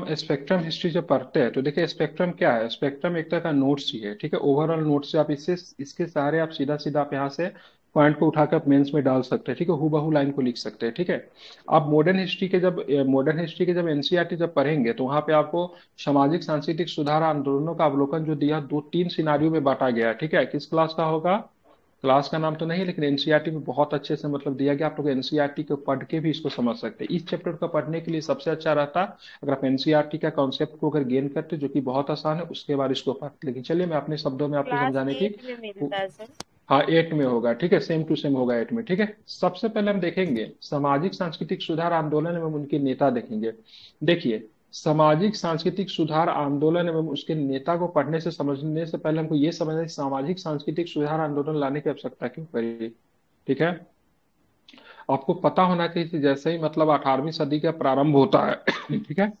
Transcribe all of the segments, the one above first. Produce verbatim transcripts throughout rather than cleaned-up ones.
Spectrum history जब पढ़ते हैं तो देखिए स्पेक्ट्रम क्या है। स्पेक्ट्रम एक तरह का नोट्स ही है, ठीक है। ओवरऑल नोट्स से आप इससे इसके सहारे आप सीधा सीधा आप यहाँ से पॉइंट को उठाकर आप मेंस में डाल सकते हैं, ठीक है। हूबहू लाइन को लिख सकते हैं, ठीक है। आप मॉडर्न हिस्ट्री के जब मॉडर्न हिस्ट्री के जब एनसीईआरटी जब पढ़ेंगे तो वहां पे आपको सामाजिक सांस्कृतिक सुधार आंदोलनों का अवलोकन जो दिया, दो तीन सिनारियों में बांटा गया है, ठीक है। किस क्लास का होगा, क्लास का नाम तो नहीं, लेकिन एनसीईआरटी में बहुत अच्छे से मतलब दिया गया। आप लोग एनसीईआरटी को पढ़ के भी इसको समझ सकते हैं। इस चैप्टर को पढ़ने के लिए सबसे अच्छा रहता अगर आप एनसीईआरटी का कॉन्सेप्ट को अगर गेन करते, जो कि बहुत आसान है, उसके बाद इसको पढ़ते। लेकिन चलिए मैं अपने शब्दों में आपको क्लास समझाने की। एट में मिलता है सर। हाँ, एट में होगा, ठीक है। सेम टू सेम होगा एट में, ठीक है। सबसे पहले हम देखेंगे सामाजिक सांस्कृतिक सुधार आंदोलन एवं उनके नेता देखेंगे। देखिए, सामाजिक सांस्कृतिक सुधार आंदोलन एवं उसके नेता को पढ़ने से समझने से पहले हमको ये समझना है कि सामाजिक सांस्कृतिक सुधार आंदोलन लाने की आवश्यकता क्यों पड़ी, ठीक है। आपको पता होना चाहिए कि जैसे ही मतलब अठारहवीं सदी का प्रारंभ होता है ठीक है,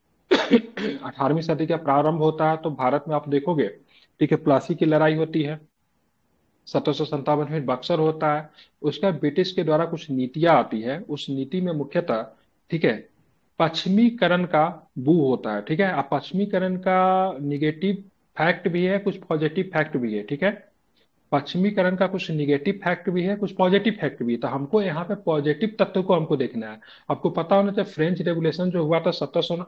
अठारहवीं सदी का प्रारंभ होता है तो भारत में आप देखोगे, ठीक है, प्लासी की लड़ाई होती है, सत्रह सौ संतावन में बक्सर होता है। उसका ब्रिटिश के द्वारा कुछ नीतियां आती है, उस नीति में मुख्यतः, ठीक है, पश्चिमीकरण का बू होता है, ठीक है। अब पश्चिमीकरण का निगेटिव फैक्ट भी है, कुछ पॉजिटिव फैक्ट भी है, ठीक है। पश्चिमीकरण का कुछ निगेटिव फैक्ट भी है, कुछ पॉजिटिव फैक्ट भी है। तो हमको यहाँ पे पॉजिटिव तत्व को हमको देखना है। आपको पता होना चाहिए फ्रेंच रेवोल्यूशन जो हुआ था सत्रह सौ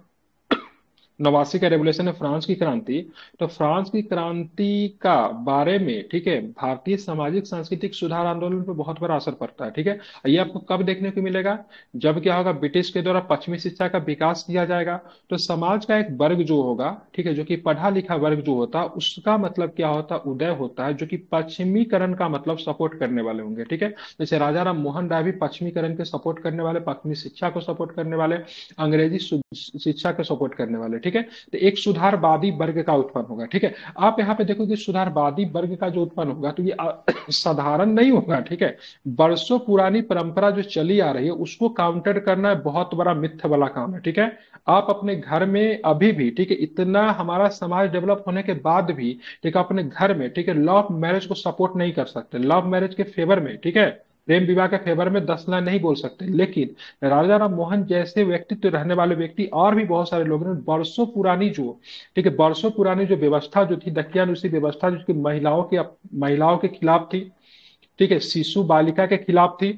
नवासी का रेवोल्यूशन है, फ्रांस की क्रांति। तो फ्रांस की क्रांति का बारे में, ठीक है, भारतीय सामाजिक सांस्कृतिक सुधार आंदोलन पर बहुत बड़ा असर पड़ता है, ठीक है। ये आपको कब देखने को मिलेगा, जब क्या होगा, ब्रिटिश के द्वारा पश्चिमी शिक्षा का विकास किया जाएगा। तो समाज का एक वर्ग जो होगा, ठीक है, जो कि पढ़ा लिखा वर्ग जो होता है, उसका मतलब क्या होता है, उदय होता है, जो कि पश्चिमीकरण का मतलब सपोर्ट करने वाले होंगे, ठीक है। जैसे राजा राम मोहन राय भी पश्चिमीकरण के सपोर्ट करने वाले, पश्चिमी शिक्षा को सपोर्ट करने वाले, अंग्रेजी सु- शिक्षा को सपोर्ट करने वाले, ठीक है। तो एक सुधारवादी वर्ग का उत्पन्न होगा, ठीक है। आप यहाँ पे देखो कि सुधारवादी वर्ग का जो उत्पन्न होगा तो ये आ, साधारण नहीं होगा, ठीक है। वर्षों पुरानी परंपरा जो चली आ रही है उसको काउंटर करना बहुत बड़ा मिथ्य वाला काम है, ठीक है। आप अपने घर में अभी भी, ठीक है, इतना हमारा समाज डेवलप होने के बाद भी, ठीक है, अपने घर में, ठीक है, लव मैरिज को सपोर्ट नहीं कर सकते, लव मैरिज के फेवर में, ठीक है, प्रेम विवाह के फेवर में दस लाइन नहीं बोल सकते। लेकिन राजा राम मोहन जैसे व्यक्तित्व रहने वाले व्यक्ति और भी बहुत सारे लोग ने वर्षों पुरानी जो, ठीक है, वर्षों पुरानी जो व्यवस्था जो थी, दकियानुसी व्यवस्था, जो कि महिलाओं की महिलाओं के खिलाफ थी, ठीक है, शिशु बालिका के खिलाफ थी,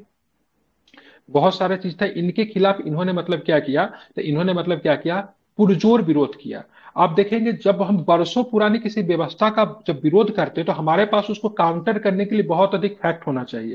बहुत सारे चीज था, इनके खिलाफ इन्होंने मतलब क्या किया, तो इन्होंने मतलब क्या किया, पुरजोर विरोध किया। आप देखेंगे जब हम वर्षों पुरानी किसी व्यवस्था का जब विरोध करते हैं तो हमारे पास उसको काउंटर करने के लिए बहुत अधिक फैक्ट होना चाहिए।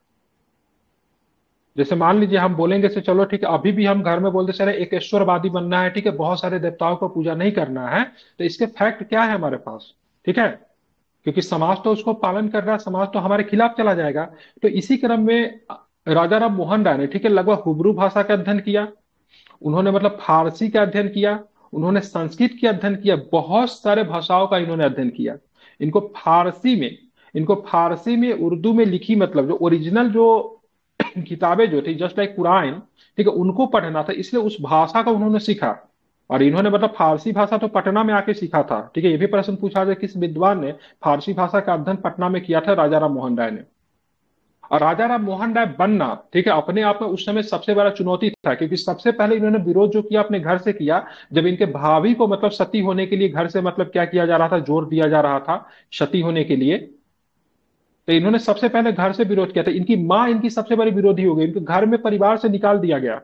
जैसे मान लीजिए हम बोलेंगे से चलो ठीक है, अभी भी हम घर में बोलते चले एक ईश्वरवादी बनना है, ठीक है, बहुत सारे देवताओं को पूजा नहीं करना है, तो इसके फैक्ट क्या है हमारे पास, ठीक है। क्योंकि समाज तो उसको पालन कर रहा है, समाज तो हमारे खिलाफ चला जाएगा। तो इसी क्रम में राजा राम मोहन राय ने, ठीक है, लगभग हुबरू भाषा का अध्ययन किया, उन्होंने मतलब फारसी का अध्ययन किया, उन्होंने संस्कृत का अध्ययन किया, बहुत सारे भाषाओं का इन्होंने अध्ययन किया। इनको फारसी में इनको फारसी में उर्दू में लिखी मतलब जो ओरिजिनल जो किताबें जो थी, जस्ट लाइक कुरान, ठीक है, उनको पढ़ना था, इसलिए उस भाषा का उन्होंने सीखा। और इन्होंने मतलब फारसी भाषा तो पटना में आके सीखा था, ठीक है। ये भी प्रश्न पूछा जाए किस विद्वान ने फारसी भाषा का अध्ययन पटना में किया था, राजा राम मोहन राय ने। और राजा राम मोहन राय बनना, ठीक है, अपने आप में उस समय सबसे बड़ा चुनौती था, क्योंकि सबसे पहले इन्होंने विरोध जो किया अपने घर से किया, जब इनके भाभी को मतलब सती होने के लिए घर से मतलब क्या किया जा रहा था, जोर दिया जा रहा था सती होने के लिए। तो इन्होंने सबसे पहले घर से विरोध किया था। इनकी माँ इनकी सबसे बड़ी विरोधी हो गई, इनको घर में परिवार से निकाल दिया गया।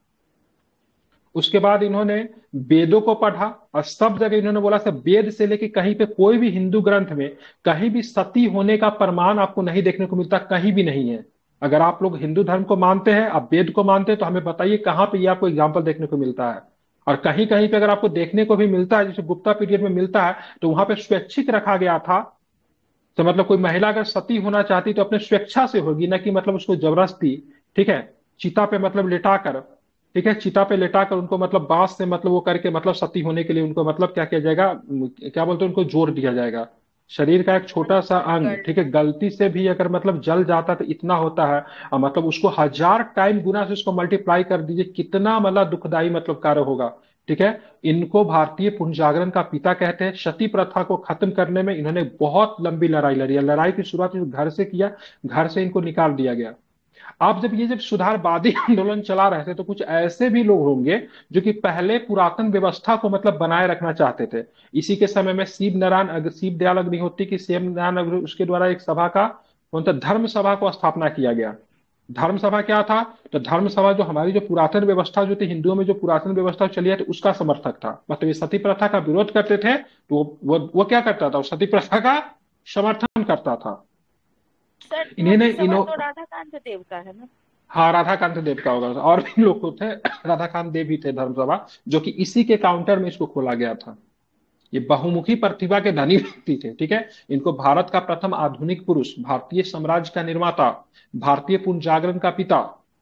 उसके बाद इन्होंने वेदों को पढ़ा और सब जगह इन्होंने बोला सब वेद से लेके कहीं पे कोई भी हिंदू ग्रंथ में कहीं भी सती होने का प्रमाण आपको नहीं देखने को मिलता, कहीं भी नहीं है। अगर आप लोग हिंदू धर्म को मानते हैं, आप वेद को मानते हैं, तो हमें बताइए कहाँ पे ये आपको एग्जाम्पल देखने को मिलता है। और कहीं कहीं पे अगर आपको देखने को भी मिलता है, जैसे गुप्ता पीरियड में मिलता है, तो वहां पे स्वैच्छिक रखा गया था। तो मतलब कोई महिला अगर सती होना चाहती तो अपने स्वेच्छा से होगी, ना कि मतलब उसको जबरदस्ती, ठीक है, चिता पे मतलब लिटाकर, ठीक है, चिता पे लिटाकर उनको मतलब बांस से मतलब वो करके मतलब सती होने के लिए उनको मतलब क्या किया जाएगा, क्या बोलते हैं, उनको जोर दिया जाएगा। शरीर का एक छोटा सा कन्वर्ट अंग, कर ठीक है, लिया। गलती से भी अगर मतलब जल जाता तो इतना होता है, और मतलब उसको हजार टाइम गुना से उसको मल्टीप्लाई कर दीजिए, कितना मतलब दुखदाई मतलब कार्य होगा, ठीक है। इनको भारतीय पुनर्जागरण का पिता कहते हैं। सती प्रथा को खत्म करने में इन्होंने बहुत लंबी लड़ाई लड़ी है। लड़ाई की शुरुआत जो घर से किया, घर से इनको निकाल दिया गया। आप जब ये जब सुधारवादी आंदोलन चला रहे थे तो कुछ ऐसे भी लोग होंगे जो कि पहले पुरातन व्यवस्था को मतलब बनाए रखना चाहते थे। इसी के समय में शिव नारायण अग- शिव दयाल अग्निहोत्री की शिव नारायण अग्नि- उसके द्वारा एक सभा का मतलब धर्म सभा को स्थापना किया गया। धर्म सभा क्या था? तो धर्म सभा जो हमारी जो पुरातन व्यवस्था जो थी, हिंदुओं में जो पुरातन व्यवस्था चली है, तो उसका समर्थक था। मतलब ये सती प्रथा का विरोध करते थे, तो वो वो, वो क्या करता था? वो सती प्रथा का समर्थन करता था। सर इन्हें ने धर्म सभा इन्हों तो राधाकांत देव का है ना? हाँ, राधाकांत देव का होगा, और भी लोग को थे। राधाकांत देव भी थे धर्मसभा, जो कि इसी के काउंटर में इसको खोला गया था। ये बहुमुखी प्रतिभा के धनी व्यक्ति थे, ठीक है। इनको भारत का प्रथम आधुनिक पुरुष, भारतीय साम्राज्य का निर्माता, भारतीय पुनर्जागरण का पिता।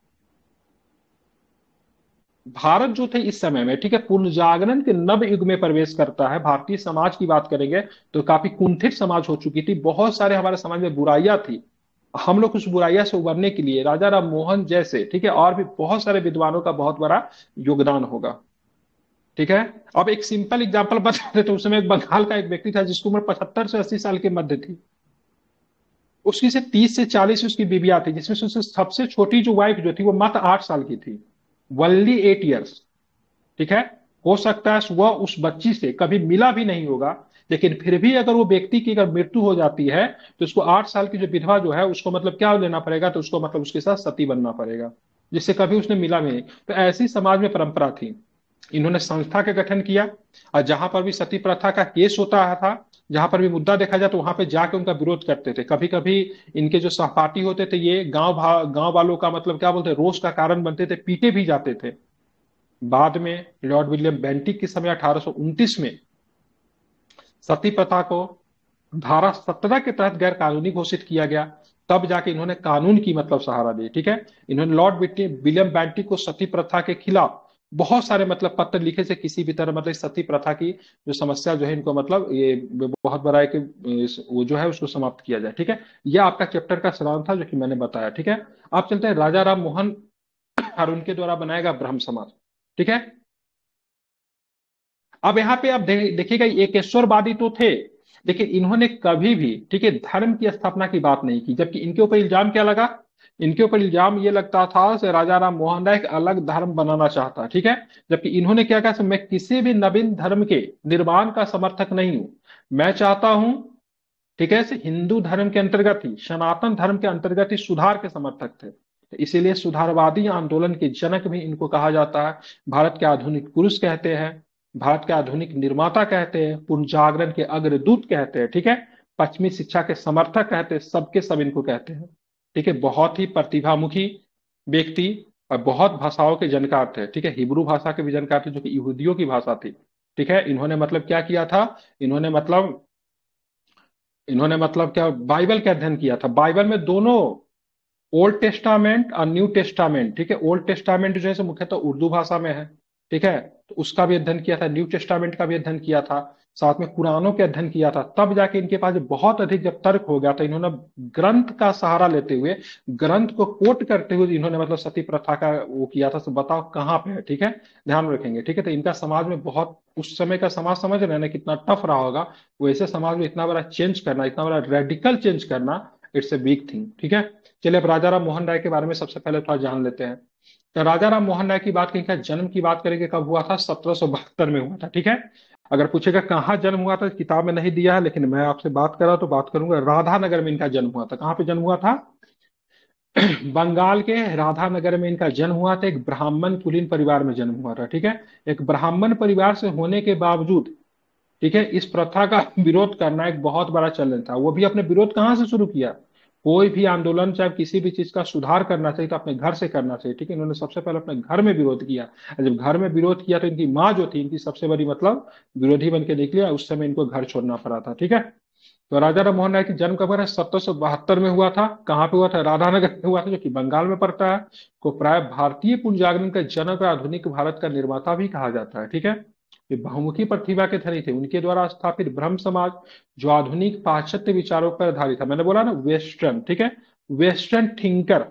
भारत जो थे इस समय में, ठीक है, पुनर्जागरण के नव युग में प्रवेश करता है। भारतीय समाज की बात करेंगे तो काफी कुंठित समाज हो चुकी थी, बहुत सारे हमारे समाज में बुराइयां थी। हम लोग उस बुराइयां से उबरने के लिए राजा राम मोहन जैसे, ठीक है, और भी बहुत सारे विद्वानों का बहुत बड़ा योगदान होगा, ठीक है। अब एक सिंपल एग्जांपल बता देते, तो उस समय एक बंगाल का एक व्यक्ति था जिसकी उम्र पचहत्तर से अस्सी साल के मध्य थी। उसकी से तीस से चालीस उसकी बीबियां थी, जिसमें से उससे सबसे छोटी जो वाइफ जो थी वो मात्र आठ साल की थी। वनली एट ईयर्स, ठीक है। हो सकता है वह उस बच्ची से कभी मिला भी नहीं होगा, लेकिन फिर भी अगर वो व्यक्ति की अगर मृत्यु हो जाती है, तो उसको आठ साल की जो विधवा जो है उसको मतलब क्या लेना पड़ेगा? तो उसको मतलब उसके साथ सती बनना पड़ेगा, जिससे कभी उसने मिला भी नहीं। तो ऐसी समाज में परंपरा थी। इन्होंने संस्था का गठन किया, और जहां पर भी सती प्रथा का केस होता था, जहां पर भी मुद्दा देखा जाए, तो वहां पे जाके उनका विरोध करते थे। कभी कभी इनके जो सहपाठी होते थे, ये गांव गांव वालों का मतलब क्या बोलते, रोष का कारण बनते थे, पीटे भी जाते थे। बाद में लॉर्ड विलियम बेंटिक के समय अठारह सौ उनतीस में सती प्रथा को धारा सत्रह के तहत गैर कानूनी घोषित किया गया। तब जाके इन्होंने कानून की मतलब सहारा दी, ठीक है। इन्होंने लॉर्ड विलियम बेंटिक को सती प्रथा के खिलाफ बहुत सारे मतलब पत्र लिखे थे, किसी भी तरह मतलब इस सती प्रथा की जो समस्या जो है इनको मतलब ये बहुत बड़ा है कि इस- वो जो है उसको समाप्त किया जाए, ठीक है। यह आपका चैप्टर का सारांश था जो कि मैंने बताया, ठीक है। आप चलते हैं राजा राम मोहन और उनके द्वारा बनाया गया ब्रह्म समाज, ठीक है। अब यहाँ पे आप दे, देखिएगा, एकेश्वरवादी तो थे, लेकिन इन्होंने कभी भी, ठीक है, धर्म की स्थापना की बात नहीं की। जबकि इनके ऊपर इल्जाम क्या लगा? इनके ऊपर इल्जाम ये लगता था कि राजा राम मोहन राय एक अलग धर्म बनाना चाहता, ठीक है। जबकि इन्होंने क्या कहा, मैं किसी भी नवीन धर्म के निर्माण का समर्थक नहीं हूं, मैं चाहता हूं, ठीक है, से हिंदू धर्म के अंतर्गत ही, सनातन धर्म के अंतर्गत ही सुधार के समर्थक थे। तो इसीलिए सुधारवादी आंदोलन के जनक भी इनको कहा जाता है। भारत के आधुनिक पुरुष कहते हैं, भारत के आधुनिक निर्माता कहते हैं, पुनर्जागरण के अग्रदूत कहते हैं, ठीक है। पश्चिमी शिक्षा के समर्थक कहते हैं, सबके सब इनको कहते हैं, ठीक है। बहुत ही प्रतिभामुखी व्यक्ति, और बहुत भाषाओं के जानकार थे, ठीक है। हिब्रू भाषा के भी जानकार थे, जो कि यहूदियों की भाषा थी, ठीक है। इन्होंने मतलब क्या किया था? इन्होंने मतलब इन्होंने मतलब क्या, बाइबल का अध्ययन किया था। बाइबल में दोनों, ओल्ड टेस्टामेंट और न्यू टेस्टामेंट, ठीक है। ओल्ड टेस्टामेंट जो है सो मुख्यतः उर्दू भाषा में है, ठीक है, तो उसका भी अध्ययन किया था। न्यू टेस्टामेंट का भी अध्ययन किया था, साथ में कुरानों के अध्ययन किया था। तब जाके इनके पास जब बहुत अधिक जब तर्क हो गया, तो इन्होंने ग्रंथ का सहारा लेते हुए, ग्रंथ को कोट करते हुए इन्होंने मतलब सती प्रथा का वो किया था। तो बताओ कहाँ पे है, ठीक है, ध्यान में रखेंगे, ठीक है। तो इनका समाज में बहुत, उस समय का समाज समझ रहे हैं ना कितना टफ रहा होगा। वैसे समाज में इतना बड़ा चेंज करना, इतना बड़ा रेडिकल चेंज करना, इट्स ए बिग थिंग, ठीक है। चलिए अब राजा राम मोहन राय के बारे में सबसे पहले थोड़ा जान लेते हैं। तो राजा राम मोहन राय की बात करें, क्या जन्म की बात करेंगे, कब हुआ था? सत्रह सौ बहत्तर में हुआ था, ठीक है। अगर पूछेगा कहाँ जन्म हुआ था, किताब में नहीं दिया है, लेकिन मैं आपसे बात कर रहा तो बात करूंगा, राधानगर में इनका जन्म हुआ था। कहाँ पे जन्म हुआ था? बंगाल के राधानगर में इनका जन्म हुआ था। एक ब्राह्मण कुलीन परिवार में जन्म हुआ था, ठीक है। एक ब्राह्मण परिवार से होने के बावजूद, ठीक है, इस प्रथा का विरोध करना एक बहुत बड़ा चैलेंज था। वो भी अपने विरोध कहाँ से शुरू किया? कोई भी आंदोलन चाहे किसी भी चीज का सुधार करना चाहिए तो अपने घर से करना चाहिए, ठीक है। इन्होंने सबसे पहले अपने घर में विरोध किया। और जब घर में विरोध किया तो इनकी माँ जो थी, इनकी सबसे बड़ी मतलब विरोधी बन के निकली, और उस समय इनको घर छोड़ना पड़ा था, ठीक है। तो राजा राम मोहन राय की जन्म कब है? सत्रह सौ बहत्तर में हुआ था। कहाँ पे हुआ था? राधानगर में हुआ था, जो कि बंगाल में पड़ता है। को प्राय भारतीय पुनर्जागरण का जनक और आधुनिक भारत का निर्माता भी कहा जाता है, ठीक है। ये बहुमुखी प्रतिभा के धनी थे। उनके द्वारा स्थापित ब्रह्म समाज, जो आधुनिक पाश्चात्य विचारों पर आधारित था, मैंने बोला ना वेस्टर्न, ठीक है, वेस्टर्न थिंकर,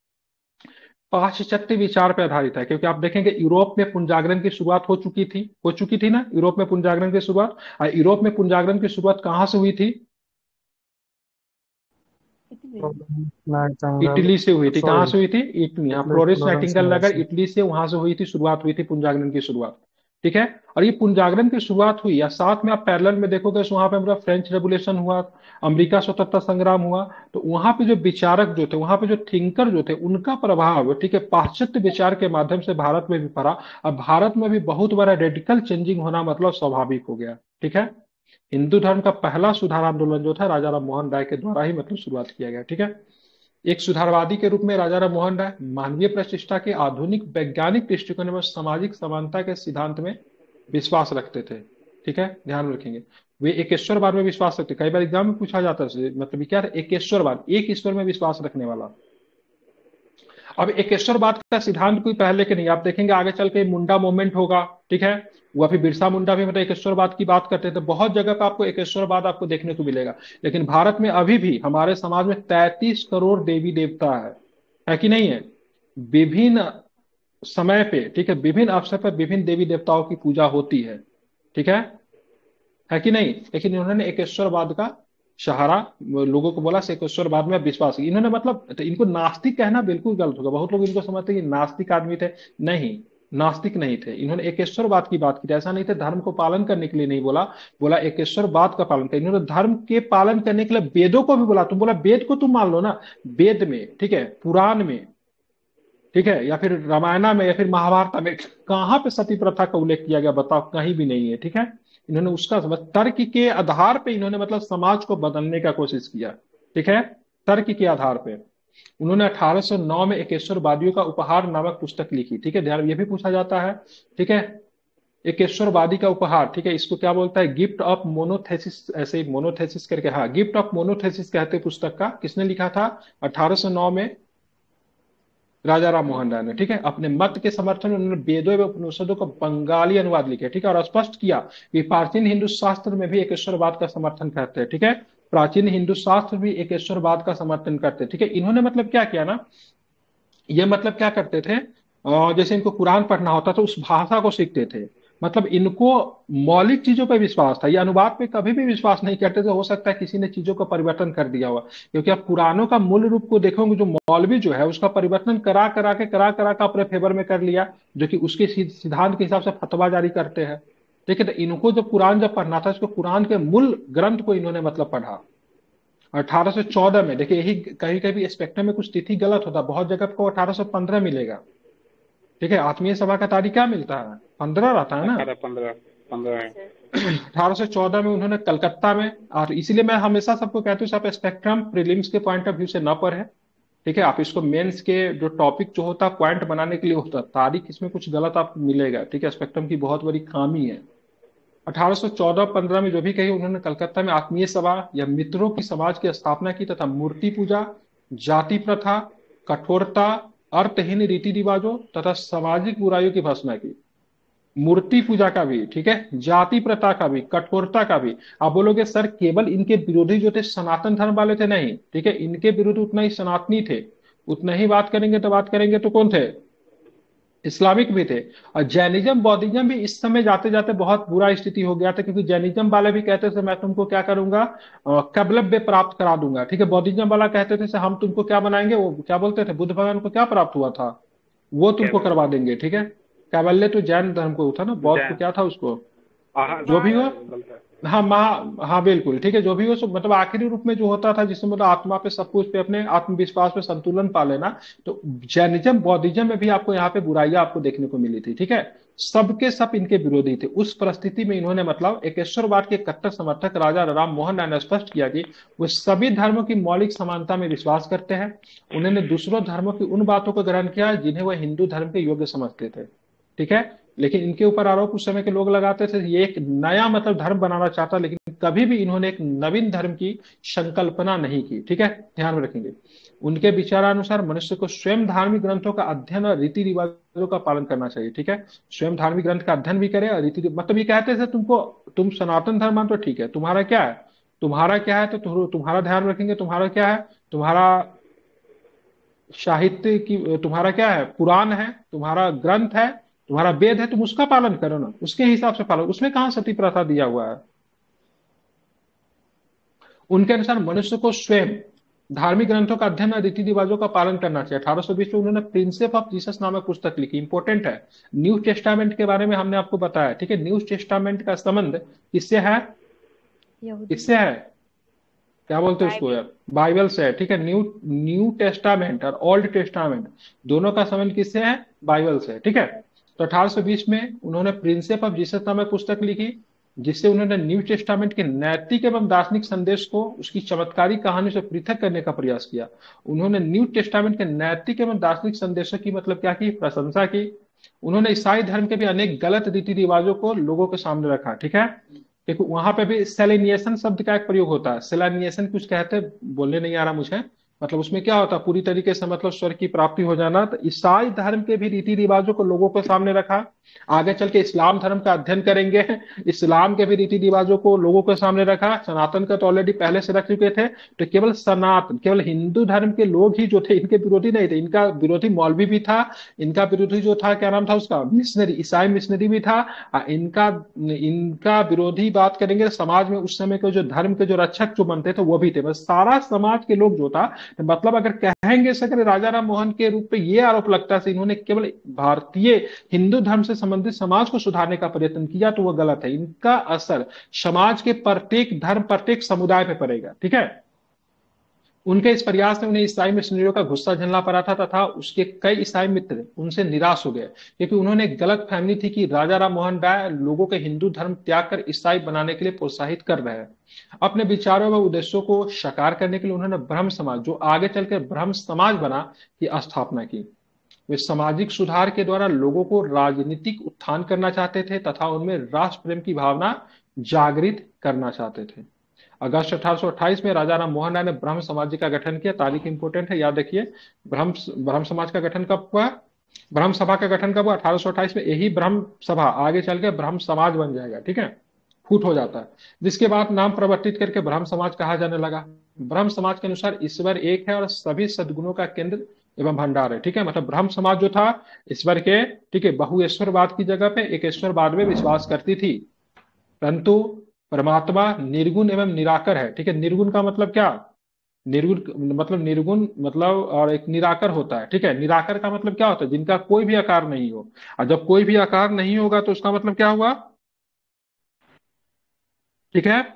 पाश्चात्य विचार पर आधारित है। क्योंकि आप देखेंगे यूरोप में पुनर्जागरण की शुरुआत हो चुकी थी, हो चुकी थी ना यूरोप में पुनर्जागरण की शुरुआत। और यूरोप में पुनर्जागरण की शुरुआत कहाँ से हुई थी? हुई? Florence Nightingale. इटली से हुई थी। कहाँ सॉरी, से हुई थी? इटली। हाँ, इटली, फ्लोरेंस फ्लोरेंस नाइटिंगेल नगर, नाइटिंगेल। इटली से, वहां से हुई थी, शुरुआत हुई थी पुनर्जागरण की शुरुआत। ठीक है। और ये पुनर्जागरण की शुरुआत हुई, या साथ में आप पैरेलल में देखोगे तो वहां पे मतलब फ्रेंच रेवोल्यूशन हुआ, अमेरिका स्वतंत्रता संग्राम हुआ। तो वहां पे जो विचारक जो थे, वहां पे जो थिंकर जो थे, उनका प्रभाव, ठीक है, पाश्चात्य विचार के माध्यम से भारत में भी पड़ा। अब भारत में भी बहुत बड़ा रेडिकल चेंजिंग होना मतलब स्वाभाविक हो गया। ठीक है। हिंदू धर्म का पहला सुधार आंदोलन जो था राजा राम मोहन राय के द्वारा ही मतलब शुरुआत किया गया। ठीक है। एक सुधारवादी के रूप में राजा राम मोहन राय मानवीय प्रतिष्ठा के आधुनिक वैज्ञानिक दृष्टिकोण में सामाजिक समानता के सिद्धांत में विश्वास रखते थे। ठीक है, ध्यान में रखेंगे। वे एकेश्वरवाद में विश्वास रखते। कई बार एग्जाम में पूछा जाता है, मतलब क्या है एकेश्वरवाद, एक ईश्वर में विश्वास रखने वाला। अब एकेश्वरवाद का सिद्धांत कोई पहले के नहीं, आप देखेंगे आगे चल के मुंडा मूवमेंट होगा। ठीक है। वह फिर बिरसा मुंडा भी मतलब एकेश्वरवाद की बात करते थे। बहुत जगह पे आपको एकेश्वरवाद आपको देखने को मिलेगा। लेकिन भारत में अभी भी हमारे समाज में तैंतीस करोड़ देवी देवता है है कि नहीं है? विभिन्न समय पे, ठीक है, विभिन्न अवसर पर विभिन्न देवी देवताओं की पूजा होती है। ठीक है है कि नहीं? लेकिन इन्होंने एकेश्वरवाद का सहारा लोगों को बोला, से एकेश्वरवाद में विश्वास किया इन्होंने। मतलब तो इनको नास्तिक कहना बिल्कुल गलत होगा। बहुत लोग इनको समझते हैं कि नास्तिक आदमी थे। नहीं, नास्तिक नहीं थे। इन्होंने एकेश्वरवाद की बात की थी। ऐसा नहीं थे धर्म को पालन करने के लिए नहीं बोला, बोला एकेश्वरवाद का पालन कर। इन्होंने धर्म के पालन करने के लिए वेदों को भी बोला। तुम बोला वेद को तुम मान लो ना, वेद में, ठीक है, पुराण में, ठीक है, या फिर रामायण में, या फिर महाभारत में कहां पे सती प्रथा का उल्लेख किया गया? बताओ, कहीं भी नहीं है। ठीक है। इन्होंने उसका समझ तर्क के आधार पे इन्होंने मतलब समाज को बदलने का कोशिश किया। ठीक है। तर्क के आधार पे उन्होंने अठारह सौ नौ में एकेश्वरवादियों का उपहार नामक पुस्तक लिखी। ठीक है, ध्यान, ये भी पूछा जाता है। ठीक है। एकेश्वरवादी का उपहार, ठीक है, इसको क्या बोलता है? गिफ्ट ऑफ मोनोथेसिस, ऐसे मोनोथेसिस करके, हाँ, गिफ्ट ऑफ मोनोथेसिस कहते हैं पुस्तक का। किसने लिखा था? अठारह सौ नौ में राजा राम मोहन राय ने। ठीक है। अपने मत के समर्थन में उन्होंने वेदों एवं उपनिषदों का बंगाली अनुवाद लिखे। ठीक है। और स्पष्ट किया कि प्राचीन हिंदू शास्त्र में भी एकेश्वरवाद का समर्थन करते हैं। ठीक है। प्राचीन हिंदू शास्त्र भी एकेश्वरवाद का समर्थन करते हैं। ठीक है। इन्होंने मतलब क्या किया ना, ये मतलब क्या करते थे, अ, जैसे इनको कुरान पढ़ना होता था, उस भाषा को सीखते थे। मतलब इनको मौलिक चीजों पर विश्वास था। ये अनुवाद पे कभी भी विश्वास नहीं करते थे। हो सकता है किसी ने चीजों का परिवर्तन कर दिया हुआ, क्योंकि आप पुराणों का मूल रूप को देखोगे, जो मौलवी जो है उसका परिवर्तन करा करा के करा करा के अपने फेवर में कर लिया, जो कि उसके सिद्ध- सिद्धांत के हिसाब से फतवा जारी करते हैं। ठीक है। तो इनको जब कुरान जब पढ़ना था, इसको कुरान के मूल ग्रंथ को इन्होंने मतलब पढ़ा। अठारह सौ चौदह में, देखिए यही कहीं कहीं स्पेक्ट्रम में कुछ तिथि गलत होता है, बहुत जगह को अठारह सौ पंद्रह मिलेगा। ठीक है। आत्मीय सभा का तारीख क्या मिलता है? पंद्रह रहता है ना। अठारह पंद्रह पंद्रह है। अच्छा अच्छा। अठारह सौ चौदह में उन्होंने कलकत्ता में, और इसीलिए मैं हमेशा सबको कहता हूँ आप स्पेक्ट्रम प्रीलिम्स के पॉइंट ऑफ व्यू से न पढ़े। ठीक है। आप इसको मेंस के जो टॉपिक जो होता है पॉइंट बनाने के लिए होता है, तारीख इसमें कुछ गलत आपको मिलेगा। ठीक है। स्पेक्ट्रम की बहुत बड़ी खामी है। अठारह सौ चौदह पंद्रह में जो भी कही उन्होंने कलकत्ता में आत्मीय सभा या मित्रों की समाज की स्थापना की, तथा मूर्ति पूजा, जाति प्रथा, कठोरता, अर्थहीन रीति रिवाजों तथा सामाजिक बुराइयों की भर्त्सना की। मूर्ति पूजा का भी, ठीक है, जाति प्रथा का भी, कठोरता का भी। आप बोलोगे सर केवल इनके विरोधी जो थे सनातन धर्म वाले थे? नहीं, ठीक है, इनके विरुद्ध उतना ही सनातनी थे। उतना ही बात करेंगे तो बात करेंगे तो कौन थे? इस्लामिक भी थे। और जैनिज्म बौद्धिज्म भी इस समय जाते जाते बहुत बुरा स्थिति हो गया था, क्योंकि जैनिज्म वाले भी कहते थे मैं तुमको क्या करूंगा, अ, कबलव्य प्राप्त करा दूंगा। ठीक है। बौद्धिज्म वाला कहते थे हम तुमको क्या बनाएंगे, वो क्या बोलते थे, बुद्ध भगवान को क्या प्राप्त हुआ था, वो तुमको केवल करवा देंगे। ठीक है। कैवल्य तो जैन धर्म को था ना, बौद्ध को जैन। क्या था उसको, हाँ जो भी हाँ, हो। गलत है। हाँ, महा, हाँ बिल्कुल, ठीक है, जो भी हो सो मतलब आखिरी रूप में जो होता था, जिसमें मतलब आत्मा पे, सब कुछ पे, अपने आत्मविश्वास पे संतुलन पा लेना। तो जैनिज्म बौद्धिज्म में भी आपको यहाँ पे बुराइयां आपको देखने को मिली थी। ठीक है। सबके सब इनके विरोधी थे। उस परिस्थिति में इन्होंने मतलब एकेश्वरवाद के कट्टर समर्थक राजा राम मोहन राय ने स्पष्ट किया कि वो सभी धर्मों की मौलिक समानता में विश्वास करते हैं। उन्होंने दूसरों धर्मों की उन बातों को ग्रहण किया जिन्हें वह हिंदू धर्म के योग्य समझते थे। ठीक है। लेकिन इनके ऊपर आरोप उस समय के लोग लगाते थे ये एक नया मतलब धर्म बनाना चाहता, लेकिन कभी भी इन्होंने एक नवीन धर्म की संकल्पना नहीं की। ठीक है। ध्यान में रखेंगे। उनके विचारानुसार मनुष्य को स्वयं धार्मिक ग्रंथों का अध्ययन और रीति रिवाजों का पालन करना चाहिए। ठीक है। स्वयं धार्मिक ग्रंथ का अध्ययन भी करे और रीति, मतलब ये कहते थे तुमको, तुम सनातन धर्म मान तो ठीक है, तुम्हारा क्या है, तुम्हारा क्या है, तो तुम- तुम्हारा ध्यान रखेंगे, तुम्हारा क्या है, तुम्हारा साहित्य की, तुम्हारा क्या है, पुराण है, तुम्हारा ग्रंथ है, तुम्हारा वेद है, तुम उसका पालन करो ना, उसके हिसाब से पालन। उसमें कहाँ सती प्रथा दिया हुआ है? उनके अनुसार मनुष्य को स्वयं धार्मिक ग्रंथों का अध्ययन और रीति रिवाजों का पालन करना चाहिए। अठारह सौ बीस में उन्होंने प्रिंसिप ऑफ जीसस नामक पुस्तक लिखी, इंपॉर्टेंट है। न्यू टेस्टामेंट के बारे में हमने आपको बताया, ठीक है। न्यू टेस्टामेंट का संबंध किससे है? यहूदी किससे है? क्या बोलते हैं उसको बाइबल। यार? बाइबल से है, ठीक है। न्यू न्यू टेस्टामेंट और ओल्ड टेस्टामेंट दोनों का संबंध किससे है? बाइबल से, ठीक है। तो अठारह सौ बीस में उन्होंने प्रिंसिप ऑफ जीसस नामक पुस्तक लिखी, जिससे उन्होंने न्यू टेस्टामेंट के नैतिक एवं दार्शनिक संदेश को उसकी चमत्कारी कहानी से पृथक करने का प्रयास किया। उन्होंने न्यू टेस्टामेंट के नैतिक एवं दार्शनिक संदेशों की मतलब क्या की? प्रशंसा की। उन्होंने ईसाई धर्म के भी अनेक गलत रीति रिवाजों को लोगों के सामने रखा, ठीक है। देखो वहां पे भी सेलेनिएशन शब्द का एक प्रयोग होता है। सेलेनिएशन कुछ कहते हैं, बोलने नहीं आ रहा मुझे, मतलब उसमें क्या होता है? पूरी तरीके से मतलब स्वर्ग की प्राप्ति हो जाना। तो ईसाई धर्म के भी रीति रिवाजों को लोगों के सामने रखा। आगे चल के इस्लाम धर्म का अध्ययन करेंगे, इस्लाम के भी रीति रिवाजों को लोगों के सामने रखा। सनातन का तो ऑलरेडी पहले से रख चुके थे। तो केवल सनातन, केवल हिंदू धर्म के लोग ही जो थे इनके विरोधी नहीं थे। इनका विरोधी मौलवी भी था, इनका विरोधी जो था क्या नाम था उसका? मिशनरी, ईसाई मिशनरी भी था। आ, इनका इनका विरोधी बात करेंगे समाज में उस समय के जो धर्म के जो रक्षक जो बनते थे वो भी थे। बस सारा समाज के लोग जो था, मतलब अगर कहेंगे सकर राजा राम मोहन के रूप में ये आरोप लगता है इन्होंने केवल भारतीय हिंदू धर्म से संबंधित समाज को सुधारने का प्रयत्न किया, तो वो गलत है। इनका असर समाज के प्रत्येक धर्म, प्रत्येक समुदाय पे पड़ेगा, ठीक है। उनके इस प्रयास से उन्हें ईसाई मिशनरियों का गुस्सा झेलना पड़ा था तथा उसके कई ईसाई मित्र उनसे निराश हो गए, क्योंकि उन्होंने एक गलत फहमी थी कि राजा राम मोहन राय लोगों के हिंदू धर्म त्याग कर ईसाई बनाने के लिए प्रोत्साहित कर रहे हैं। अपने विचारों व उद्देश्यों को साकार करने के लिए उन्होंने ब्रह्म समाज, जो आगे चलकर ब्रह्म समाज बना, की स्थापना की। वे सामाजिक सुधार के द्वारा लोगों को राजनीतिक उत्थान करना चाहते थे तथा उनमें राष्ट्र प्रेम की भावना जागृत करना चाहते थे। अगस्त अठारह सौ अट्ठाईस में राजा राम मोहन राय ने ब्रह्म समाज का गठन किया। तारीख इंपोर्टेंट है, याद रखिए। ब्रह्म ब्रह्म समाज का गठन कब हुआ? ब्रह्म सभा का गठन कब हुआ? अठारह सौ अट्ठाईस में। यही ब्रह्म सभा आगे चल के ब्रह्म समाज बन जाएगा, ठीक है, फूट हो जाता है। जिसके बाद नाम परिवर्तित करके ब्रह्म समाज कहा जाने लगा। ब्रह्म समाज के अनुसार ईश्वर एक है और सभी सद्गुणों का केंद्र एवं भंडार है, ठीक है। मतलब ब्रह्म समाज जो था ईश्वर के, ठीक है, बहुईश्वरवाद की जगह पे एक ईश्वरवाद में विश्वास करती थी, परंतु परमात्मा निर्गुण एवं निराकर है, ठीक है। निर्गुण का मतलब क्या? निर्गुण मतलब निर्गुण मतलब और एक निराकर होता है, ठीक है। निराकर का मतलब क्या होता है? जिनका कोई भी आकार नहीं हो। और जब कोई भी आकार नहीं होगा तो उसका मतलब क्या हुआ? ठीक है,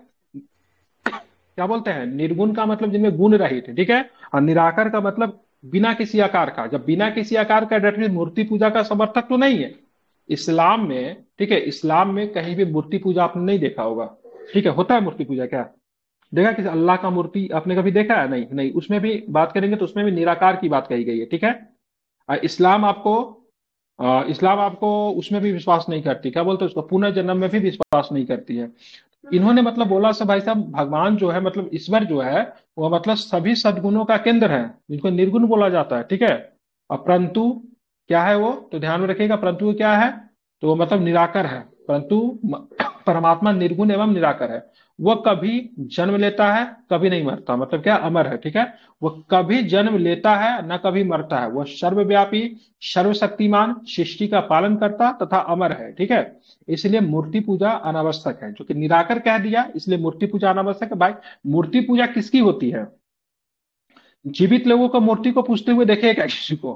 क्या बोलते हैं? निर्गुण का मतलब जिनमें गुण रहित है, ठीक है। और निराकर का मतलब बिना किसी आकार का। जब बिना किसी आकार का, डेट मीन मूर्ति पूजा का समर्थक तो नहीं है इस्लाम में, ठीक है। इस्लाम में कहीं भी मूर्ति पूजा आपने नहीं देखा होगा, ठीक है। होता है मूर्ति पूजा क्या? देखा किसी अल्लाह का मूर्ति आपने कभी देखा है? नहीं नहीं। उसमें भी बात करेंगे तो उसमें भी निराकार की बात कही गई है, ठीक है। और इस्लाम आपको अ, इस्लाम आपको उसमें भी विश्वास नहीं करती, क्या बोलते हैं उसको, पुनर्जन्म में भी विश्वास नहीं करती है। इन्होंने मतलब बोला सब भाई साहब, भगवान जो है मतलब ईश्वर जो है वो मतलब सभी सद्गुणों का केंद्र है, जिनको निर्गुण बोला जाता है, ठीक है। और परंतु क्या है वो, तो ध्यान में रखिएगा, परंतु वो क्या है? तो वो मतलब निराकर है। परंतु म- परमात्मा निर्गुण एवं निराकर है। वह कभी जन्म लेता है, कभी नहीं मरता, मतलब क्या? अमर है, ठीक है। वह कभी जन्म लेता है न कभी मरता है। वह सर्वव्यापी, सर्वशक्तिमान, सृष्टि का पालन करता तथा अमर है, ठीक है। इसलिए मूर्ति पूजा अनावश्यक है, जो कि निराकर कह दिया, इसलिए मूर्ति पूजा अनावश्यक है। भाई मूर्ति पूजा किसकी होती है? जीवित लोगों को मूर्ति को पूजते हुए देखे क्या किसी को?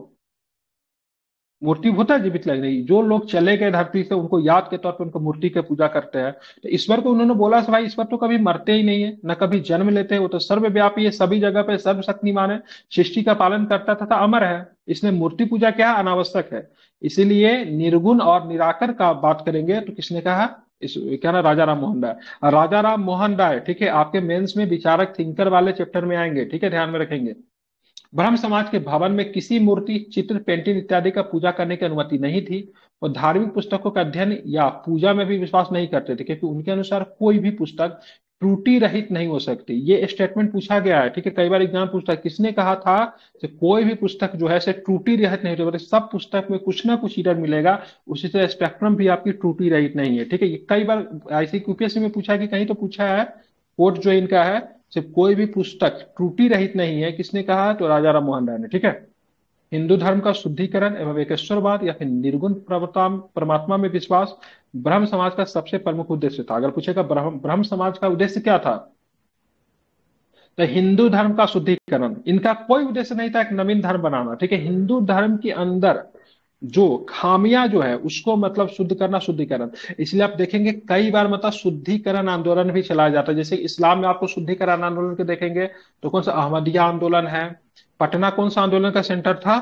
मूर्ति होता है जीवित लग नहीं, जो लोग चले गए धरती से उनको याद के तौर पर उनको मूर्ति की पूजा करते हैं। तो ईश्वर को उन्होंने बोला से भाई ईश्वर तो कभी मरते ही नहीं है, न कभी जन्म लेते हैं, वो तो सर्वव्यापी है, सभी जगह पे सर्वशक्तिमान है, सृष्टि का पालन करता तथा अमर है। इसलिए मूर्ति पूजा क्या है? अनावश्यक है। इसीलिए निर्गुण और निराकर का बात करेंगे तो किसने कहा? इस क्या ना, राजा राम मोहन राय। राजा राम मोहन राय, ठीक है, आपके मेंस में विचारक थिंकर वाले चैप्टर में आएंगे, ठीक है, ध्यान में रखेंगे। ब्रह्म समाज के भवन में किसी मूर्ति, चित्र, पेंटिंग इत्यादि का पूजा करने की अनुमति नहीं थी। और धार्मिक पुस्तकों का अध्ययन या पूजा में भी विश्वास नहीं करते थे, क्योंकि उनके अनुसार कोई भी पुस्तक त्रुटि रहित नहीं हो सकती। ये स्टेटमेंट पूछा गया है, ठीक है, कई बार एग्जाम पूछता है किसने कहा था कि कोई भी पुस्तक जो है से त्रुटि रहित नहीं होती, मतलब सब पुस्तक में कुछ ना कुछ एरर मिलेगा। उसी तरह स्पेक्ट्रम भी आपकी त्रुटि रहित नहीं है, ठीक है। ये कई बार ऐसे यूपीएससी में पूछा कि कहीं तो पूछा है, कोर्ट जो इनका है, सिर्फ कोई भी पुस्तक त्रुटि रहित नहीं है, किसने कहा? तो राजा राम मोहन राय ने, ठीक है। हिंदू धर्म का शुद्धिकरण एवं एकेश्वरवाद या फिर निर्गुण प्रवता- परमात्मा में विश्वास ब्रह्म समाज का सबसे प्रमुख उद्देश्य था। अगर पूछेगा ब्रह्म ब्रह्म समाज का उद्देश्य क्या था, तो हिंदू धर्म का शुद्धिकरण, इनका कोई उद्देश्य नहीं था एक नवीन धर्म बनाना, ठीक है। हिंदू धर्म के अंदर जो खामियां जो है उसको मतलब शुद्ध करना, शुद्धिकरण। इसलिए आप देखेंगे कई बार मतलब शुद्धिकरण आंदोलन भी चलाया जाता है। जैसे इस्लाम में आपको शुद्धिकरण आंदोलन के देखेंगे तो कौन सा अहमदिया आंदोलन है। पटना कौन सा आंदोलन का सेंटर था?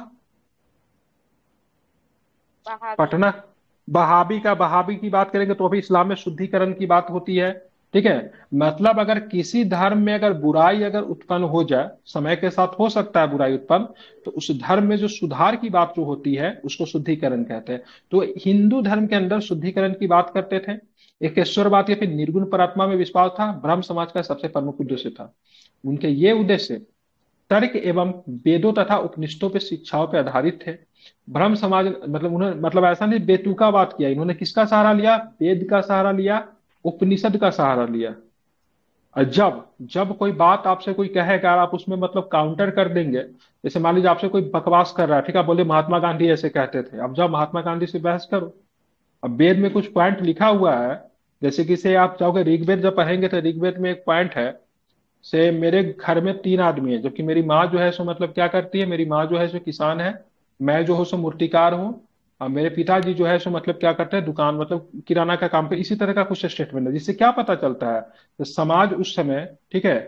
वहाबी। पटना। बहाबी का, बहाबी की बात करेंगे तो अभी इस्लाम में शुद्धिकरण की बात होती है, ठीक है। मतलब अगर किसी धर्म में अगर बुराई अगर उत्पन्न हो जाए, समय के साथ हो सकता है बुराई उत्पन्न, तो उस धर्म में जो सुधार की बात जो होती है उसको शुद्धिकरण कहते हैं। तो हिंदू धर्म के अंदर शुद्धिकरण की बात करते थे। एक ईश्वरवाद या फिर निर्गुण परमात्मा में विश्वास था, ब्रह्म समाज का सबसे प्रमुख उद्देश्य था। उनके ये उद्देश्य तर्क एवं वेदों तथा उपनिषदों पे शिक्षाओं पे आधारित थे। ब्रह्म समाज मतलब उन्होंने मतलब ऐसा नहीं बेतुका बात किया, इन्होंने किसका सहारा लिया? वेद का सहारा लिया, उपनिषद का सहारा लिया। और जब जब कोई बात आपसे कोई कहेगा, आप उसमें मतलब काउंटर कर देंगे। जैसे मान लीजिए आपसे कोई बकवास कर रहा है, ठीक है, बोले महात्मा गांधी ऐसे कहते थे, अब जाओ महात्मा गांधी से बहस करो। अब वेद में कुछ पॉइंट लिखा हुआ है, जैसे कि से आप जाओगे ऋग्वेद जब पढ़ेंगे तो ऋग्वेद में एक पॉइंट है, से मेरे घर में तीन आदमी है, जबकि मेरी माँ जो है सो मतलब क्या करती है, मेरी माँ जो है सो किसान है, मैं जो हूँ सो मूर्तिकार हूँ, और मेरे पिताजी जो है सो मतलब क्या करते हैं, दुकान मतलब किराना का काम पे। इसी तरह का कुछ स्टेटमेंट है, जिससे क्या पता चलता है तो समाज उस समय, ठीक है,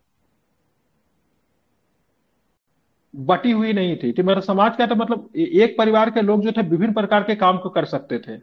बटी हुई नहीं थी। तो मेरा समाज क्या था, मतलब ए- एक परिवार के लोग जो थे विभिन्न प्रकार के काम को कर सकते थे।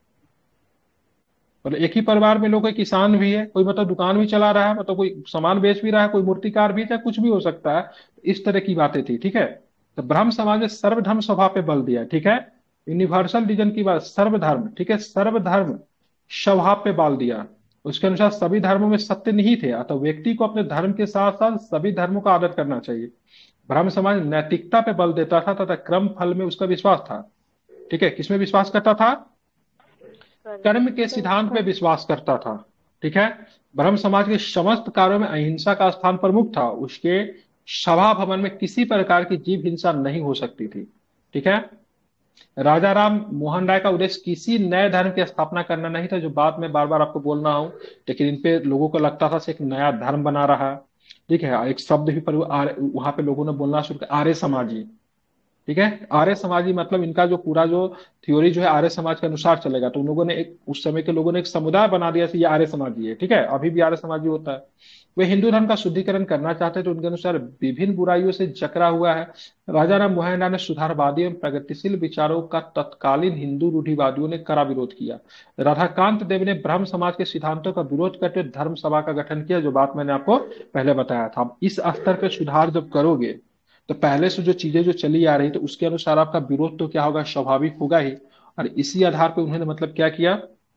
मतलब एक ही परिवार में लोग, कोई किसान भी है, कोई मतलब दुकान भी चला रहा है, मतलब कोई सामान बेच भी रहा है, कोई मूर्तिकार भी है, चाहे कुछ भी हो सकता है। इस तरह की बातें थी, ठीक है। तो ब्रह्म समाज ने सर्वधर्म स्वभाव पे बल दिया, ठीक है। यूनिवर्सल रिजन की बात, सर्वधर्म, ठीक है, सर्वधर्म स्वभाव पे बल दिया। उसके अनुसार सभी धर्मों में सत्य नहीं थे, अतः व्यक्ति को अपने धर्म के साथ साथ सभी धर्मों का आदर करना चाहिए। ब्रह्म समाज नैतिकता पे बल देता था तथा कर्म फल में उसका विश्वास था, ठीक है। किसमें विश्वास करता था? कर्म कर्म में। के सिद्धांत पे विश्वास करता था, ठीक है। ब्रह्म समाज के समस्त कार्यों में अहिंसा का स्थान प्रमुख था। उसके सभा भवन में किसी प्रकार की जीव हिंसा नहीं हो सकती थी, ठीक है। राजा राम मोहन राय का उद्देश्य किसी नए धर्म की स्थापना करना नहीं था, जो बात में बार बार आपको बोल रहा हूं, लेकिन इन पे लोगों को लगता था से एक नया धर्म बना रहा है, ठीक है। एक शब्द भी पर वहां पे लोगों ने बोलना शुरू किया, आर्य समाजी, ठीक है। आर्य समाजी मतलब इनका जो पूरा जो थ्योरी जो है आर्य समाज के अनुसार चलेगा। तो उन लोगों ने एक, उस समय के लोगों ने एक समुदाय बना दिया कि ये आर्य समाजी है, ठीक है, अभी भी आर्य समाजी होता है। वे हिंदू धर्म का शुद्धिकरण करना चाहते हैं, तो उनके अनुसार विभिन्न बुराइयों से जकड़ा हुआ है। राजा राम मोहन राय ने सुधारवादी एवं प्रगतिशील विचारों का तत्कालीन हिंदू रूढ़िवादियों ने कड़ा विरोध किया। राधाकांत देव ने ब्रह्म समाज के सिद्धांतों का विरोध करते हुए धर्म सभा का गठन किया, जो बात मैंने आपको पहले बताया था। अब इस स्तर पर सुधार जब करोगे तो पहले से जो चीजें जो चली आ रही तो उसके अनुसार आपका विरोध तो क्या होगा, स्वाभाविक होगा ही। और इसी आधार पर उन्होंने मतलब क्या किया,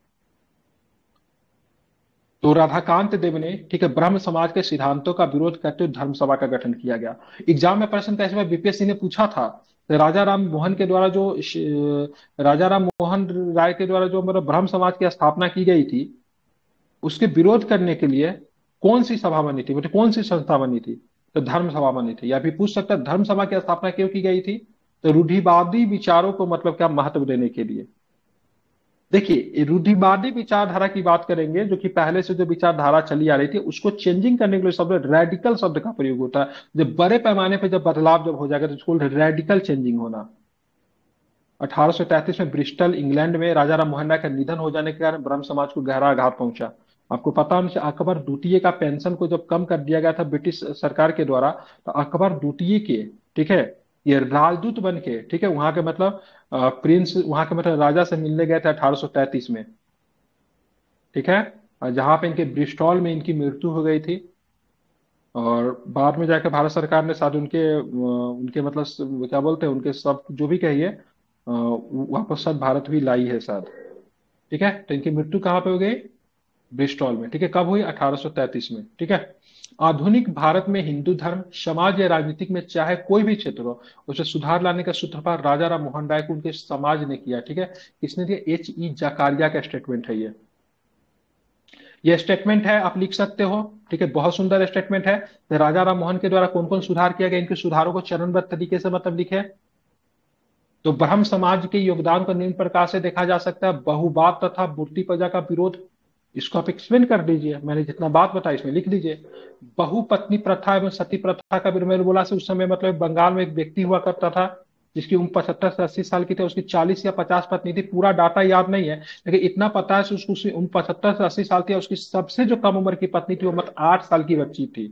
तो राधाकांत देव ने, ठीक है, ब्रह्म समाज के सिद्धांतों का विरोध करते हुए धर्म सभा का गठन किया गया। एग्जाम में प्रश्न कैसे हुआ, बीपीएससी ने पूछा था, तो राजा राम मोहन के द्वारा जो श- राजा राम मोहन राय के द्वारा जो मतलब ब्रह्म समाज की स्थापना की गई थी, उसके विरोध करने के लिए कौन सी सभा बनी थी, मतलब कौन सी संस्था बनी थी? तो धर्म सभा बनी थी। या फिर पूछ सकता है धर्म सभा की स्थापना क्यों की गई थी? तो रूढ़िवादी विचारों को मतलब क्या महत्व देने के लिए। देखिए ये रूढ़िवादी विचारधारा की बात करेंगे, जो कि पहले से जो विचारधारा चली आ रही थी उसको चेंजिंग करने के लिए शब्द रेडिकल शब्द का प्रयोग होता है। जब बड़े पैमाने पर जब बदलाव जब हो जाएगा तो उसको रेडिकल चेंजिंग होना। अठारह सौ तैंतीस में ब्रिस्टल इंग्लैंड में राजा राम मोहन राय का निधन हो जाने के कारण ब्रह्म समाज को गहरा आघात पहुंचा। आपको पता होना चाहिए अकबर द्वितीय का पेंशन को जब कम कर दिया गया था ब्रिटिश सरकार के द्वारा, तो अकबर द्वितीय के, ठीक है, ये राजदूत बन के, ठीक है, वहां के मतलब अ, प्रिंस, वहां के मतलब राजा से मिलने गए थे अठारह सौ तैंतीस में, ठीक है। और जहां पे इनके ब्रिस्टॉल में इनकी मृत्यु हो गई थी। और बाद में जाकर भारत सरकार ने शायद उनके अ, उनके मतलब क्या बोलते हैं, उनके सब जो भी कहिए अ, वापस शायद भारत भी लाई है शायद, ठीक है। तो इनकी मृत्यु कहाँ पे हो गई? ब्रिस्टॉल में, ठीक है। कब हुई? अठारह सौ तैंतीस में, ठीक है। आधुनिक भारत में हिंदू धर्म समाज या राजनीतिक में चाहे कोई भी क्षेत्र हो, उसे सुधार लाने का सूत्रपात राजा राम मोहन राय को उनके समाज ने किया, ठीक है। किसने दिया? एच ई जाकारिया का स्टेटमेंट है ये। ये स्टेटमेंट है, आप लिख सकते हो, ठीक है, बहुत सुंदर स्टेटमेंट है। तो राजा राम मोहन के द्वारा कौन कौन सुधार किया गया, इनके सुधारों को चरणबद्ध तरीके से मतलब लिखे। तो ब्रह्म समाज के योगदान को निम्न प्रकार से देखा जा सकता है: बहुवाद तथा मूर्ति पूजा का विरोध, इसको आप एक्सप्लेन कर दीजिए, मैंने जितना बात बताई इसमें लिख दीजिए। बहुपत्नी प्रथा एवं सती प्रथा का भी मैंने बोला से उस समय मतलब बंगाल में एक व्यक्ति हुआ करता था जिसकी उम्र पचहत्तर से अस्सी साल की थी, उसकी चालीस या पचास पत्नी थी, पूरा डाटा याद नहीं है, लेकिन इतना पता है कि उसको उसकी उम्र पचहत्तर से अस्सी साल थी, उसकी सबसे जो कम उम्र की पत्नी थी वो मतलब आठ साल की बच्ची थी।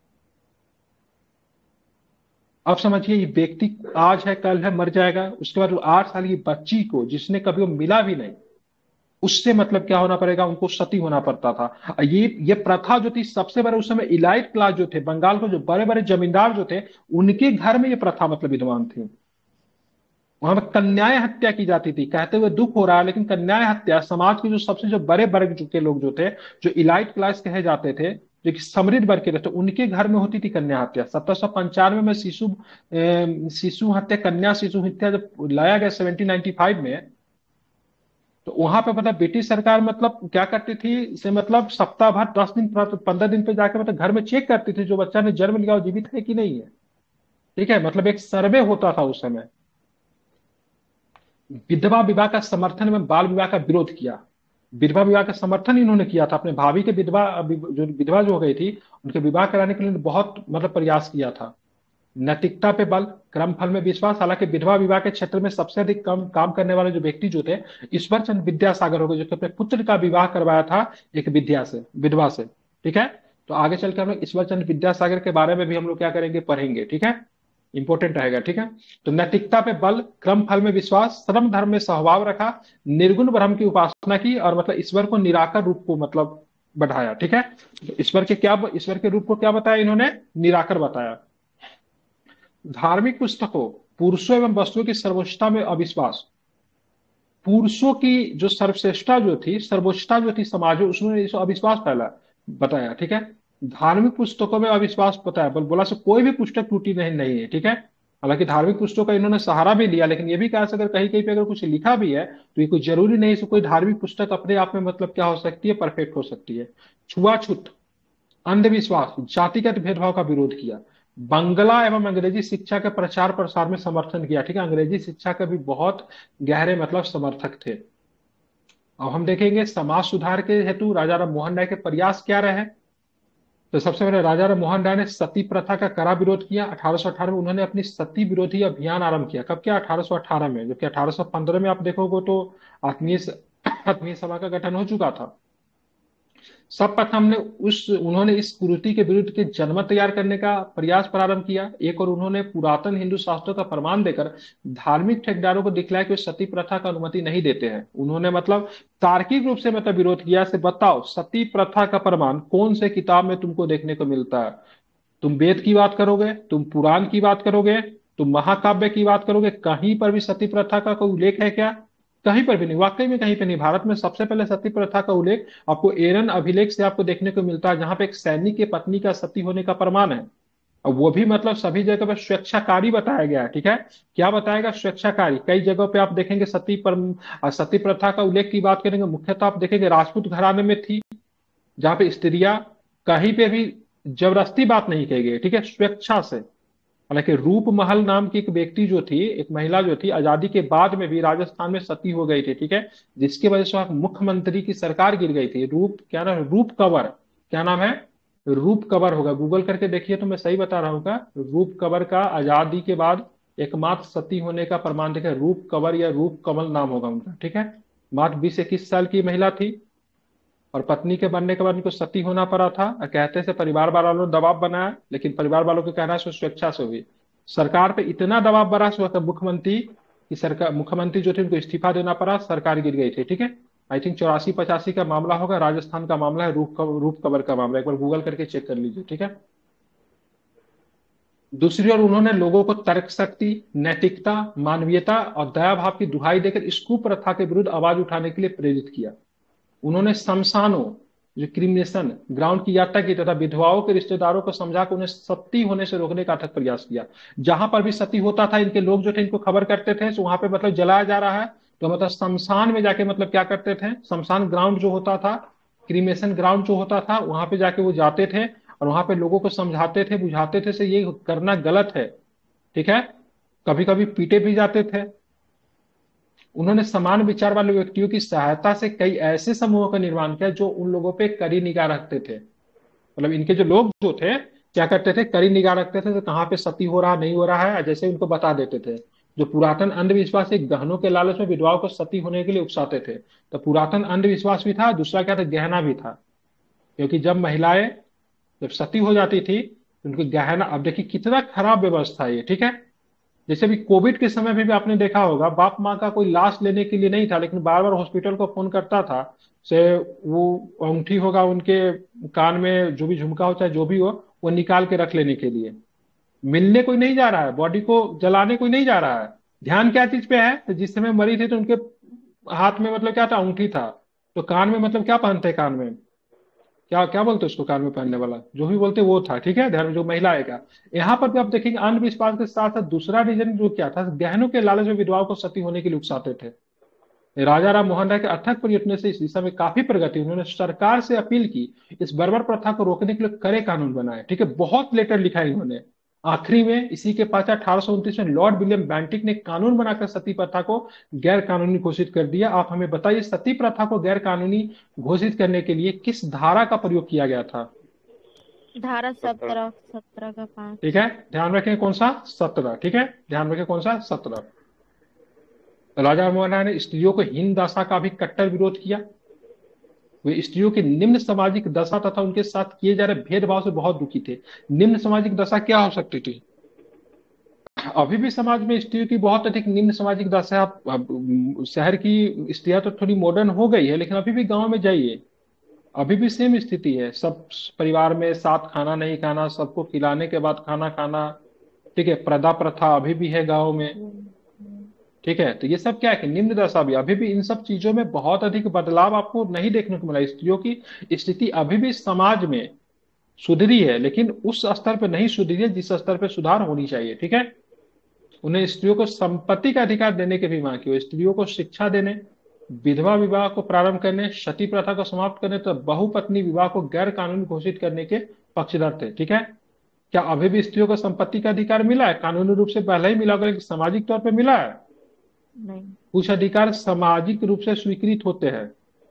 अब समझिए ये व्यक्ति आज है कल है मर जाएगा, उसके बाद वो आठ साल की बच्ची को जिसने कभी वो मिला भी नहीं, उससे मतलब क्या होना पड़ेगा, उनको सती होना पड़ता था। ये ये प्रथा जो थी सबसे बड़े उस समय इलाइट क्लास जो थे बंगाल को, जो बड़े बड़े जमींदार जो थे, उनके घर में ये प्रथा मतलब विद्यमान थी। वहां पर कन्याएं हत्या की जाती थी, कहते हुए दुख हो रहा है, लेकिन कन्याएं हत्या समाज के जो सबसे जो बड़े वर्ग के लोग जो थे, जो इलाइट क्लास कहे जाते थे, जो कि समृद्ध वर्ग के रहते, उनके घर में होती थी कन्या हत्या। सत्रह सौ पंचानवे में शिशु अ, शिशु हत्या, कन्या शिशु हत्या जब लाया गया सेवनटीन नाइनटी फाइव में, तो वहां पे मतलब ब्रिटिश सरकार मतलब क्या करती थी से मतलब सप्ताह भर दस दिन पंद्रह दिन पे जाके मतलब घर में चेक करती थी जो बच्चा ने जन्म लिया वो जीवित है कि नहीं है। ठीक है, मतलब एक सर्वे होता था उस समय। विधवा विवाह का समर्थन में बाल विवाह का विरोध किया। विधवा विवाह का समर्थन इन्होंने किया था, अपने भाभी के विधवा जो विधवा जो हो गई थी उनके विवाह कराने के लिए बहुत मतलब प्रयास किया था। नैतिकता पे बल, क्रम फल में विश्वास। हालांकि विधवा विवाह के क्षेत्र में सबसे अधिक कम काम करने वाले जो व्यक्ति जो थे ईश्वर चंद्र विद्यासागर हो गए, जो कि अपने पुत्र का विवाह करवाया था एक विद्या से, विधवा से। ठीक है, तो आगे चल के हम लोग ईश्वर चंद्र विद्यासागर के बारे में भी हम लोग क्या करेंगे, पढ़ेंगे। ठीक है, इंपॉर्टेंट रहेगा। ठीक है, तो नैतिकता पे बल, क्रम फल में विश्वास, श्रम धर्म में सहभाव रखा, निर्गुण ब्रह्म की उपासना की, और मतलब ईश्वर को निराकर रूप को मतलब बढ़ाया। ठीक है, तो ईश्वर के क्या, ईश्वर के रूप को क्या बताया इन्होंने, निराकर बताया। धार्मिक पुस्तकों, पुरुषों एवं वस्तुओं की सर्वोच्चता में अविश्वास। पुरुषों की जो सर्वश्रेष्ठता जो थी, सर्वोच्चता जो थी समाज में, उसमें इसको अविश्वास पहला बताया। ठीक है, धार्मिक पुस्तकों में अविश्वास बताया, बोल बोला से कोई भी पुस्तक टूटी नहीं नहीं है। ठीक है, हालांकि धार्मिक पुस्तकों का इन्होंने सहारा भी लिया, लेकिन ये भी कहा अगर कहीं कहीं पे अगर कुछ लिखा भी है तो ये कोई जरूरी नहीं है कोई धार्मिक पुस्तक अपने आप में मतलब क्या हो सकती है, परफेक्ट हो सकती है। छुआछूत, अंधविश्वास, जातिगत भेदभाव का विरोध किया। बांग्ला एवं अंग्रेजी शिक्षा के प्रचार प्रसार में समर्थन किया। ठीक है, अंग्रेजी शिक्षा के भी बहुत गहरे मतलब समर्थक थे। अब हम देखेंगे समाज सुधार के हेतु राजा राम मोहन राय के प्रयास क्या रहे। तो सबसे पहले राजा राम मोहन राय ने सती प्रथा का कड़ा विरोध किया। अठारह सौ अठारह में उन्होंने अपनी सती विरोधी अभियान आरंभ किया। कब किया, अठारह सौ अठारह में, जबकि अठारह सौ पंद्रह में आप देखोगे तो आत्मीय आत्मीय सभा का गठन हो चुका था। सर्वप्रथम ने उस उन्होंने इस कुरीति के विरुद्ध के जनमत तैयार करने का प्रयास प्रारंभ किया। एक और उन्होंने पुरातन हिंदू शास्त्रों का प्रमाण देकर धार्मिक ठेकेदारों को दिखलाया कि वे सती प्रथा का अनुमति नहीं देते हैं। उन्होंने मतलब तार्किक रूप से मतलब विरोध किया, से बताओ सती प्रथा का प्रमाण कौन से किताब में तुमको देखने को मिलता है। तुम वेद की बात करोगे, तुम पुराण की बात करोगे, तुम महाकाव्य की बात करोगे, कहीं पर भी सती प्रथा का कोई उल्लेख है क्या, कहीं पर भी नहीं, वाकई में कहीं पे नहीं। भारत में सबसे पहले सती प्रथा का उल्लेख आपको एरन अभिलेख से आपको देखने को मिलता है, जहां पे एक सैनिक के पत्नी का सती होने का प्रमाण है। और वो भी मतलब सभी जगह पर स्वेच्छाकारी बताया गया है। ठीक है, क्या बताएगा, स्वेच्छाकारी। कई जगहों पे आप देखेंगे सती पर सती प्रथा का उल्लेख की बात करेंगे, मुख्यतः आप देखेंगे राजपूत घराने में थी, जहां पे स्त्रियां कहीं पे भी जबरदस्ती बात नहीं कही गई। ठीक है, स्वेच्छा से। हालांकि रूप महल नाम की एक व्यक्ति जो थी, एक महिला जो थी, आजादी के बाद में भी राजस्थान में सती हो गई थी। ठीक है, जिसकी वजह से वहां मुख्यमंत्री की सरकार गिर गई थी। रूप क्या नाम है, रूप कंवर, क्या नाम है, रूप कंवर होगा, गूगल करके देखिए तो मैं सही बता रहा हूँ। रूप कंवर का आजादी के बाद एकमात्र सती होने का प्रमाण देखे, रूप कंवर या रूप कमल नाम होगा उनका। ठीक है, मात्र बीस इक्कीस साल की महिला थी और पत्नी के बनने के बाद उनको सती होना पड़ा था। कहते से परिवार वालों ने दबाव बनाया, लेकिन परिवार वालों के कहना से स्वेच्छा से हुई। सरकार पे इतना दबाव बना कि मुख्यमंत्री की सरकार मुख्यमंत्री जो थे उनको इस्तीफा देना पड़ा, सरकार गिर गई थी। ठीक है, आई थिंक चौरासी पचासी का मामला होगा, राजस्थान का मामला है, रूप रूप कबर का मामला, एक बार गूगल करके चेक कर लीजिए। ठीक है, दूसरी ओर उन्होंने लोगों को तर्क शक्ति, नैतिकता, मानवीयता और दया भाव की दुहाई देकर इस कुप्रथा के विरुद्ध आवाज उठाने के लिए प्रेरित किया। उन्होंने शमशानों, जो क्रिमिनेशन ग्राउंड की यात्रा की तथा विधवाओं के रिश्तेदारों को समझाकर उन्हें सती होने से रोकने का अथक प्रयास किया। जहां पर भी सती होता था, इनके लोग जो थे इनको खबर करते थे, तो वहां पे मतलब जलाया जा रहा है तो मतलब शमशान में जाके मतलब क्या करते थे, शमशान ग्राउंड जो होता था, क्रिमेशन ग्राउंड जो होता था, वहां पे जाके वो जाते थे और वहां पे लोगों को समझाते थे, बुझाते थे से ये करना गलत है। ठीक है, कभी कभी पीटे भी जाते थे। उन्होंने समान विचार वाले व्यक्तियों की सहायता से कई ऐसे समूहों का निर्माण किया जो उन लोगों पे कड़ी निगाह रखते थे। मतलब इनके जो लोग जो थे क्या करते थे, कड़ी निगाह रखते थे, तो कहाँ पे सती हो रहा नहीं हो रहा है जैसे उनको बता देते थे। जो पुरातन अंधविश्वास एक गहनों के लालच में विधवाओं को सती होने के लिए उकसाते थे। तो पुरातन अंधविश्वास भी था, दूसरा क्या था, गहना भी था। क्योंकि जब महिलाएं जब सती हो जाती थी तो उनकी गहना, अब देखिए कितना खराब व्यवस्था है ये, ठीक है। जैसे भी कोविड के समय में भी आपने देखा होगा, बाप माँ का कोई लाश लेने के लिए नहीं था, लेकिन बार बार हॉस्पिटल को फोन करता था। से वो अंगूठी होगा उनके कान में, जो भी झुमका हो चाहे जो भी हो, वो निकाल के रख लेने के लिए। मिलने कोई नहीं जा रहा है, बॉडी को जलाने कोई नहीं जा रहा है। ध्यान क्या चीज पे है, तो जिस समय मरी थी तो उनके हाथ में मतलब क्या था, अंगूठी था। तो कान में मतलब क्या पहनते हैं कान में, क्या क्या बोलते हैं उसको, कान में पहनने वाला जो भी बोलते वो था, ठीक है, ध्यान में जो महिला आएगा। यहाँ पर भी आप देखेंगे अंधविश्वास के साथ साथ दूसरा रीजन जो क्या था, गहनों के लालच में विधवाओं को सती होने के लिए उकसाते थे। राजा राम मोहन राय के अथक प्रयत्न से इस दिशा में काफी प्रगति, उन्होंने सरकार से अपील की, इस बर्बर प्रथा को रोकने के लिए कड़े कानून बनाए, ठीक है, बहुत लेटर लिखा है इन्होंने। आखिरी में इसी के पास अठारह सौ उनतीस में लॉर्ड विलियम बेंटिक ने कानून बनाकर सती प्रथा को गैर कानूनी घोषित कर दिया। आप हमें बताइए सती प्रथा को गैर कानूनी घोषित करने के लिए किस धारा का प्रयोग किया गया था। धारा सत्रह। सत्रह सत्रह का पांच। ठीक है, ध्यान रखें कौन सा, सत्रह, ठीक है, ध्यान रखें कौन सा, सत्रह। राजा राम मोहन राय ने स्त्रियों को हीन दशा का भी कट्टर विरोध किया। वे स्त्रियों की निम्न सामाजिक दशा तथा उनके साथ किए जा रहे भेदभाव से बहुत दुखी थे। निम्न सामाजिक दशा क्या हो सकती थी, अभी भी समाज में स्त्रियों की बहुत अधिक निम्न सामाजिक दशा है। आप अब, शहर की स्त्रियां तो थोड़ी मॉडर्न हो गई है, लेकिन अभी भी गांव में जाइए, अभी भी सेम स्थिति है। सब परिवार में साथ खाना नहीं खाना, सबको खिलाने के बाद खाना खाना, ठीक है, प्रदा प्रथा अभी भी है गाँव में, ठीक है। तो ये सब क्या है कि निम्न दशा भी अभी भी, इन सब चीजों में बहुत अधिक बदलाव आपको नहीं देखने को मिला। स्त्रियों की स्थिति अभी भी समाज में सुधरी है, लेकिन उस स्तर पर नहीं सुधरी है जिस स्तर पर सुधार होनी चाहिए, ठीक है। उन्हें स्त्रियों को संपत्ति का अधिकार देने की भी मांग की, स्त्रियों को शिक्षा देने, विधवा विवाह को प्रारंभ करने, सती प्रथा को समाप्त करने, तो बहुपत्नी विवाह को गैर कानूनी घोषित करने के पक्षधर थे, ठीक है। क्या अभी भी स्त्रियों को संपत्ति का अधिकार मिला है, कानूनी रूप से पहले ही मिला होगा, लेकिन सामाजिक तौर पर मिला है। नहीं। कुछ अधिकार सामाजिक रूप से स्वीकृत होते हैं,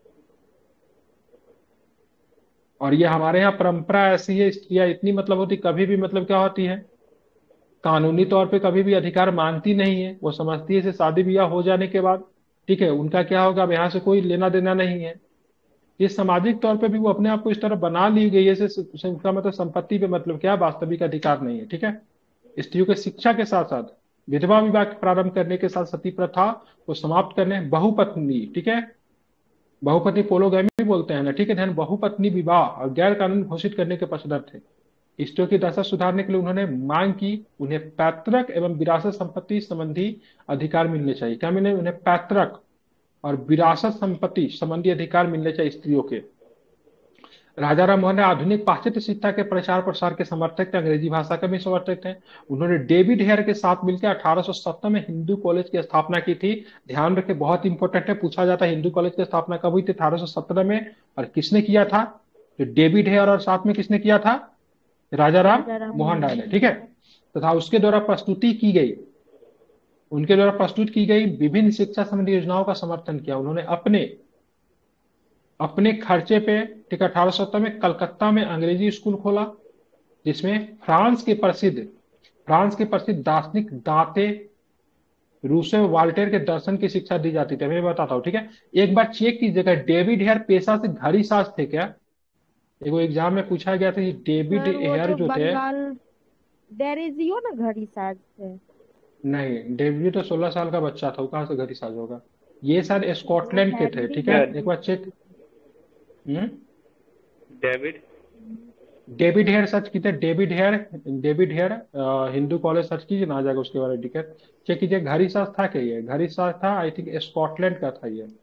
और ये हमारे यहाँ परंपरा ऐसी है, स्त्रियां इतनी मतलब होती कभी भी मतलब क्या होती है, कानूनी तौर पे कभी भी अधिकार मांगती नहीं है। वो समझती है इसे शादी ब्याह हो जाने के बाद, ठीक है, उनका क्या होगा, अब यहाँ से कोई लेना देना नहीं है। ये सामाजिक तौर पे भी वो अपने आप को इस तरह बना ली गई है, जैसे उसका मतलब संपत्ति पे मतलब क्या, वास्तविक अधिकार नहीं है, ठीक है। स्त्रियों के शिक्षा के साथ साथ विधवा विवाह के प्रारंभ करने के साथ सती प्रथा को समाप्त करने, बहुपत्नी, ठीक है, बहुपत्नी पोलोगैमी बोलते हैं ना, ठीक है, ध्यान, बहुपत्नी विवाह और गैर कानूनी घोषित करने के पक्षधर थे। स्त्रियों की दशा सुधारने के लिए उन्होंने मांग की उन्हें पैतृक एवं विरासत संपत्ति संबंधी अधिकार मिलने चाहिए। क्या मिले, उन्हें पैतृक और विरासत संपत्ति संबंधी अधिकार मिलने चाहिए स्त्रियों के। राजा राम मोहन राय आधुनिक पाश्चात्य शिक्षा के प्रचार प्रसार के समर्थक थे, अंग्रेजी भाषा के भी समर्थक थे। उन्होंने डेविड हेयर के साथ मिलकर अठारह सौ सत्तर में हिंदू कॉलेज की स्थापना की थी। ध्यान रखें, बहुत इंपॉर्टेंट है, पूछा जाता है हिंदू कॉलेज की स्थापना कब हुई थी, अठारह सौ सत्रह में, और किसने किया था, जो डेविड हेयर और साथ में किसने किया था, राजा राम राजा राम मोहन राय ने, ठीक है। तथा उसके द्वारा प्रस्तुति की गई, उनके द्वारा प्रस्तुत की गई विभिन्न शिक्षा संबंधी योजनाओं का समर्थन किया। उन्होंने अपने अपने खर्चे पे, ठीक है, अठारह सौ सत्तर में कलकत्ता में अंग्रेजी स्कूल खोला, जिसमें फ्रांस के प्रसिद्ध फ्रांस के प्रसिद्ध दार्शनिक दांते रूसो वाल्टेर के दर्शन की शिक्षा दी जाती थी। मैं बताता हूँ, ठीक है, एक बार चेक कीजिएगा, डेविड हेयर पेशा से घड़ी साज थे क्या, एगो एग्जाम में पूछा गया था, डेविड सर वो हेयर तो जो थे, बंगाल डेरिजियो ना घड़ी साज थे। नहीं, डेविड तो सोलह साल का बच्चा था, वो कहाँ से घड़ी साज होगा, ये शायद वो स्कॉटलैंड के थे, हैरी ठीक है, एक डेविड बार check. Hmm David David Hare search कीजिए, David Hare David Hare uh, Hindu College search कीजिए ना, आ जाएगा उसके बारे में, ठीक है। चेक कीजिए घड़ी साज था क्या, ये घड़ी साज था, आई थिंक स्कॉटलैंड का था ये,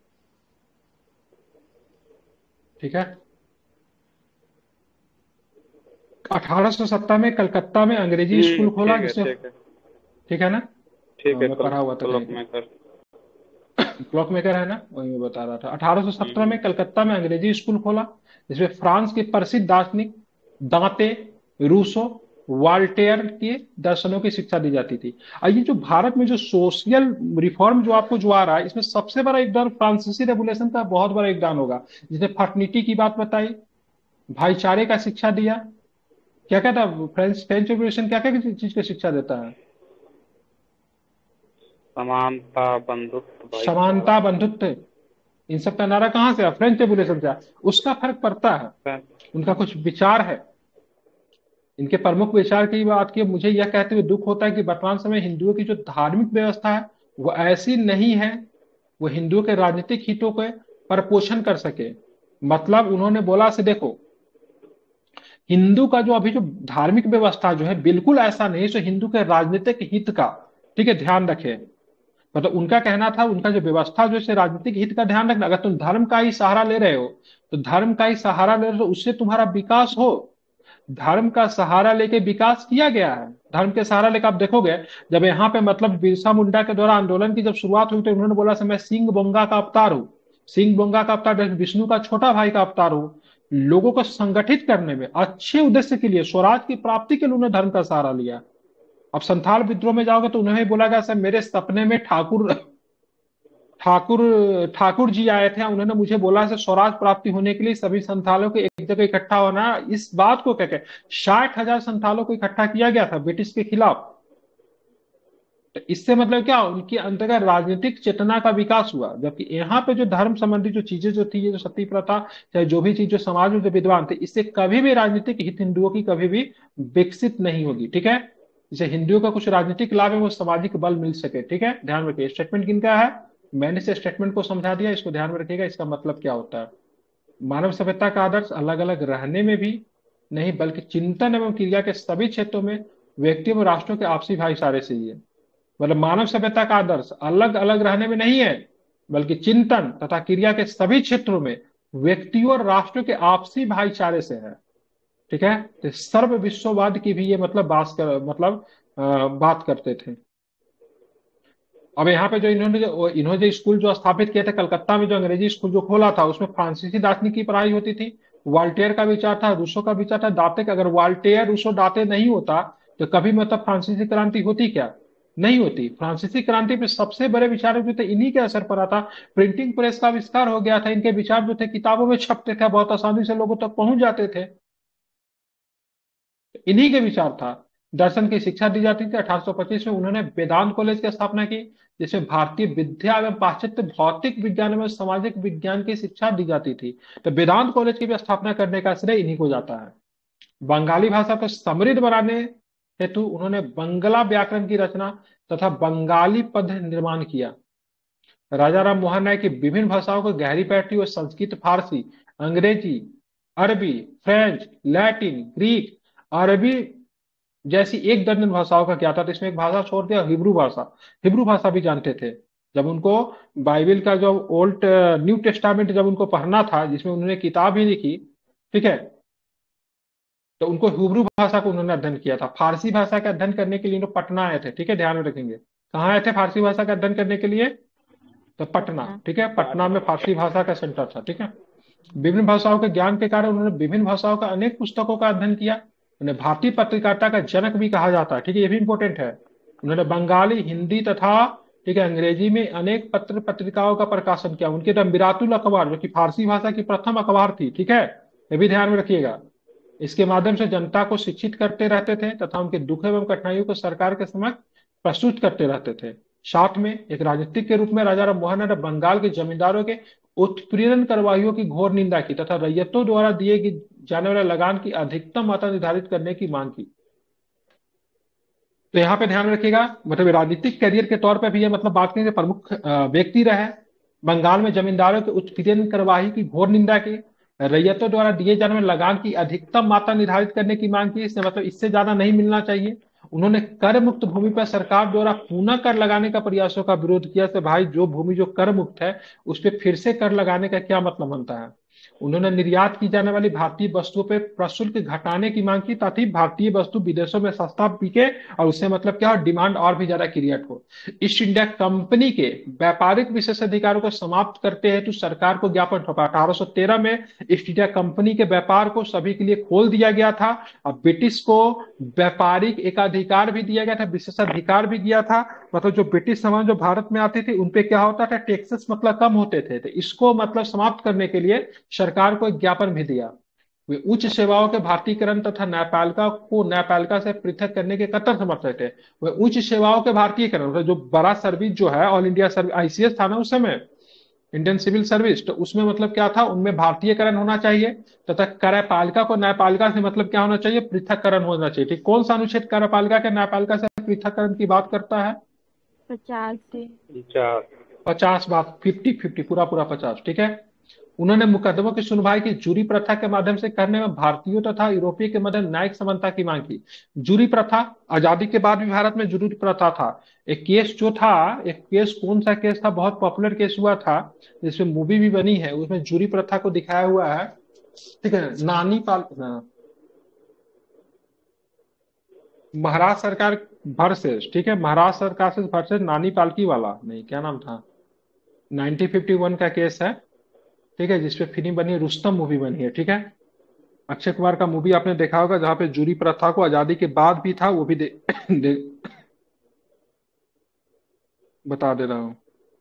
ठीक है। अठारह सौ सत्तर में कलकत्ता में अंग्रेजी हम्म स्कूल खोला, ठीक है जिसमें, ठीक है ठीक है ना, ठीक हाँ, है मैं कल पढ़ा हुआ था कहीं क्लॉक पे, मेकर। क्लॉक मेकर है ना, वही मैं बता रहा था। अठारह सौ सत्रह हम्म में कलकत्ता में अंग्रेजी स्कूल खोला, जिसमें फ्रांस के प्रसिद्ध दार्शनिक दांते रूसो वॉल्टेयर के दर्शनों की शिक्षा दी जाती थी। और ये जो भारत में जो सोशल रिफॉर्म जो आपको जो आ रहा है, इसमें सबसे बड़ा योगदान फ्रांसीसी रेवोल्यूशन का बहुत बड़ा योगदान होगा, जिसने फर्टर्निटी की बात बताई, भाईचारे का शिक्षा दिया। क्या क्या था फ्रेंच फ्रेंच रेवोल्यूशन, क्या क्या चीज की शिक्षा देता है? समानता, बंधुत्व, भाईचारा। समानता, बंधुत्व, इन सब का नारा कहाँ से है? फ्रेंच रेवोल्यूशन से आया। उसका फर्क पड़ता है, उनका कुछ विचार है, इनके प्रमुख विचार की बात की। मुझे यह कहते हुए दुख होता है कि वर्तमान समय हिंदुओं की जो धार्मिक व्यवस्था है वो ऐसी नहीं है वो हिंदुओं के राजनीतिक हितों के परपोषण कर सके। मतलब उन्होंने बोला से देखो, हिंदू का जो अभी जो धार्मिक व्यवस्था जो है बिल्कुल ऐसा नहीं जो हिंदू के राजनीतिक हित का, ठीक है, ध्यान रखे। मतलब उनका कहना था, उनका जो व्यवस्था जो है राजनीतिक हित का ध्यान रखना। अगर तुम धर्म का ही सहारा ले रहे हो तो धर्म का ही सहारा ले रहे हो तो उससे तुम्हारा विकास हो। धर्म का सहारा लेके विकास किया गया है। धर्म के सहारा लेकर आप देखोगे, जब यहाँ पे मतलब बिरसा मुंडा के द्वारा आंदोलन की जब शुरुआत हुई तो उन्होंने बोला मैं सिंह बोंगा का अवतार हूँ। सिंह बोंगा का अवतार विष्णु का छोटा भाई का अवतार हूँ। लोगों को संगठित करने में अच्छे उद्देश्य के लिए, स्वराज की प्राप्ति के लिए उन्होंने धर्म का सहारा लिया। अब संथाल विद्रोह में जाओगे तो उन्हें बोला गया सर मेरे सपने में ठाकुर ठाकुर ठाकुर जी आए थे, उन्होंने मुझे बोला से स्वराज प्राप्ति होने के लिए सभी संथालों को एक जगह इकट्ठा होना। इस बात को कहकर साठ हजार संथालों को इकट्ठा किया गया था ब्रिटिश के खिलाफ। तो इससे मतलब क्या, उनके अंतर्गत राजनीतिक चेतना का विकास हुआ। जबकि यहाँ पे जो धर्म संबंधी जो चीजें जो थी, ये जो सती प्रथा, चाहे जो भी चीज जो समाज में जो विद्वान थे, इससे कभी भी राजनीतिक हित हिंदुओं की कभी भी विकसित नहीं होगी। ठीक है, जैसे हिंदुओं का कुछ राजनीतिक लाभ है वो सामाजिक बल मिल सके। ठीक है, ध्यान रखिए। स्टेटमेंट किनका है? मैंने इस स्टेटमेंट को समझा दिया, इसको ध्यान में रखिएगा, इसका मतलब क्या होता है। मानव सभ्यता का आदर्श अलग अलग रहने में भी नहीं बल्कि चिंतन एवं क्रिया के सभी क्षेत्रों में व्यक्तियों व राष्ट्रों के आपसी भाईचारे से ही है। मतलब मानव सभ्यता का आदर्श अलग अलग रहने में नहीं है बल्कि चिंतन तथा क्रिया के सभी क्षेत्रों में व्यक्तियों और राष्ट्रों के आपसी भाईचारे से है। ठीक है, तो सर्व विश्ववाद की भी ये मतलब बात कर मतलब आ, बात करते थे। अब यहाँ पे जो इन्होंने जो इन्होंने जो स्कूल जो स्थापित किए थे कलकत्ता में, जो अंग्रेजी स्कूल जो खोला था, उसमें फ्रांसीसी दार्शनिक की पढ़ाई होती थी। वाल्टेयर का विचार था, रूसो का विचार था, दाते का। अगर वाल्टेयर रूसो दाते नहीं होता तो कभी मतलब फ्रांसीसी क्रांति होती क्या? नहीं होती। फ्रांसीसी क्रांति पे सबसे बड़े विचारक जो थे इन्हीं के असर पड़ा था। प्रिंटिंग प्रेस का आविष्कार हो गया था, इनके विचार जो थे किताबों में छपते थे, बहुत आसानी से लोगों तक पहुंच जाते थे। इन्हीं के विचार था। दर्शन की शिक्षा दी जाती थी। अठारह सौ पच्चीस में उन्होंने वेदांत कॉलेज की स्थापना की, जिसमें भारतीय विद्या एवं पाश्चात्य भौतिक विज्ञान एवं सामाजिक विज्ञान की शिक्षा दी जाती थी। तो वेदांत कॉलेज की भी स्थापना करने का श्रेय इन्हीं को जाता है। बंगाली भाषा को समृद्ध बनाने हेतु उन्होंने बंगला व्याकरण की रचना तथा बंगाली पद निर्माण किया। राजा राम मोहन राय की विभिन्न भाषाओं को गहरी पैठी और संस्कृत, फारसी, अंग्रेजी, अरबी, फ्रेंच, लैटिन, ग्रीक, अरबी जैसी एक दर्जन भाषाओं का क्या था। तो इसमें एक भाषा छोड़ दिया, हिब्रू भाषा। हिब्रू भाषा भी जानते थे। जब उनको बाइबल का जो ओल्ड न्यू टेस्टामेंट जब उनको पढ़ना था, जिसमें उन्होंने किताब ही लिखी, ठीक है, तो उनको हिब्रू भाषा को उन्होंने अध्ययन किया था। फारसी भाषा का अध्ययन करने के लिए उन्होंने पटना आए थे। ठीक है, ध्यान में रखेंगे। कहाँ आए थे फारसी भाषा का अध्ययन करने के लिए? तो पटना। पटना। ठीक है, पटना में फारसी भाषा का सेंटर था। ठीक है, विभिन्न भाषाओं के ज्ञान के कारण उन्होंने विभिन्न भाषाओं का अनेक पुस्तकों का अध्ययन किया। उन्हें भारतीय पत्रकारिता का जनक भी कहा जाता है। ठीक है, ये भी इंपॉर्टेंट है। उन्होंने बंगाली, हिंदी तथा ठीक है अंग्रेजी में अनेक पत्र पत्रिकाओं का प्रकाशन किया। उनके नाम मिरातुल अखबार, जो कि फारसी भाषा की प्रथम अखबार थी। ठीक है, ये भी ध्यान में रखिएगा। इसके माध्यम से जनता को शिक्षित करते रहते थे तथा उनके दुख एवं कठिनाइयों को सरकार के समक्ष प्रस्तुत करते रहते थे। साथ में एक राजनीतिक के रूप में राजा राम मोहन राय ने बंगाल के जमींदारों के उत्पीड़न कार्रवाइयों की घोर निंदा की तथा रैयतों द्वारा दिए जाने वाले लगान की अधिकतम मात्रा निर्धारित करने की मांग की। तो यहाँ पे ध्यान रखिएगा, मतलब राजनीतिक करियर के तौर पे भी ये मतलब बात करें प्रमुख व्यक्ति रहे। बंगाल में जमींदारों के उत्पीड़न कार्रवाई की घोर निंदा की, रैयतों द्वारा दिए जाने वाले लगान की अधिकतम मात्रा निर्धारित करने की मांग की। इससे मतलब इससे ज्यादा नहीं मिलना चाहिए। उन्होंने कर मुक्त भूमि पर सरकार द्वारा पुनः कर लगाने का प्रयासों का विरोध किया। तो भाई जो भूमि जो कर मुक्त है उस पर फिर से कर लगाने का क्या मतलब बनता है? उन्होंने निर्यात की जाने वाली भारतीय वस्तुओं पर प्रशुल्क घटाने की मांग की, ताकि भारतीय वस्तु विदेशों में सस्ता बिके और उससे मतलब क्या हो, डिमांड और भी ज्यादा क्रिएट हो। ईस्ट इंडिया कंपनी के व्यापारिक विशेषाधिकारों को समाप्त करते हेतु सरकार को ज्ञापन सौंपा। अठारह सौ तेरह में ईस्ट इंडिया कंपनी के व्यापार को सभी के लिए खोल दिया गया था। अब ब्रिटिश को व्यापारिक एकाधिकार भी दिया गया था, विशेषाधिकार भी दिया था। मतलब जो ब्रिटिश सामान जो भारत में आते थे उन पे क्या होता था, टैक्सेस मतलब कम होते थे। तो इसको मतलब समाप्त करने के लिए सरकार को एक ज्ञापन भी दिया। वे उच्च सेवाओं के भारतीयकरण तथा न्यायपालिका को न्यायपालिका से पृथक करने के कट्टर समर्थक थे। वे उच्च सेवाओं के भारतीयकरण, मतलब जो बड़ा सर्विस जो है, ऑल इंडिया सर्विस आईसीएस था ना उस समय, इंडियन सिविल सर्विस, तो उसमें मतलब क्या था, उनमें भारतीयकरण होना चाहिए तथा कार्यपालिका को न्यायपालिका से मतलब क्या होना चाहिए, पृथककरण होना चाहिए। ठीक, कौन सा अनुच्छेद कार्यपालिका के न्यायपालिका से पृथककरण की बात करता है? पचास से। चार। पचास बात, फिफ्टी फिफ्टी पूरा पूरा पचास, ठीक है। उन्होंने मुकदमों की सुनवाई की जूरी प्रथा के माध्यम से करने में भारतीयों तथा यूरोपीय के मध्य न्यायिक समानता की मांग की। जूरी प्रथा, आजादी के बाद भी भारत में जूरी प्रथा था। एक केस जो था, एक केस कौन सा केस था, बहुत पॉपुलर केस हुआ था जिसमें मूवी भी बनी है, उसमें जूरी प्रथा को दिखाया हुआ है, ठीक है। नानी पाल हाँ, महाराष्ट्र सरकार वर्सेस, ठीक है, महाराष्ट्र सरकार से वर्सेस नानी पालकी वाला, नहीं क्या नाम था, नाइनटीन फिफ्टी वन का केस है, ठीक है, जिसपे फिल्म बनी है, रुस्तम मूवी बनी है, ठीक है। अक्षय कुमार का मूवी आपने देखा होगा जहां पे जूरी प्रथा को आजादी के बाद भी था, वो भी दे, दे, बता दे रहा हूँ।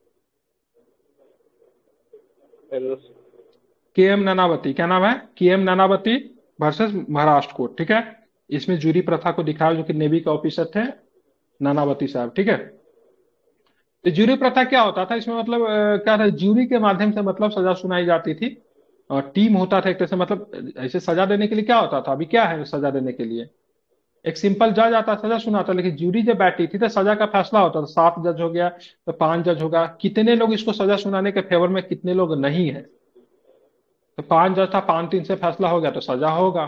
के एम नानावती, क्या नाम है, K M Nanavati versus Maharashtra court, ठीक है। इसमें जूरी प्रथा को दिखाया, जो कि नेवी के ऑफिसर थे नानावती साहब, ठीक है। तो ज्यूरी प्रथा क्या होता था इसमें, मतलब अ, क्या था, ज्यूरी के माध्यम से मतलब सजा सुनाई जाती थी। और टीम होता था एक तरह से, मतलब ऐसे सजा देने के लिए क्या होता था, अभी क्या है सजा देने के लिए, एक सिंपल जज आता सजा सुनाता, लेकिन ज्यूरी जब बैठी थी तो सजा का फैसला होता था। सात जज हो गया तो पांच जज होगा, कितने लोग इसको सजा सुनाने के फेवर में, कितने लोग नहीं है। तो पांच जज था, पांच तीन से फैसला हो गया तो सजा होगा,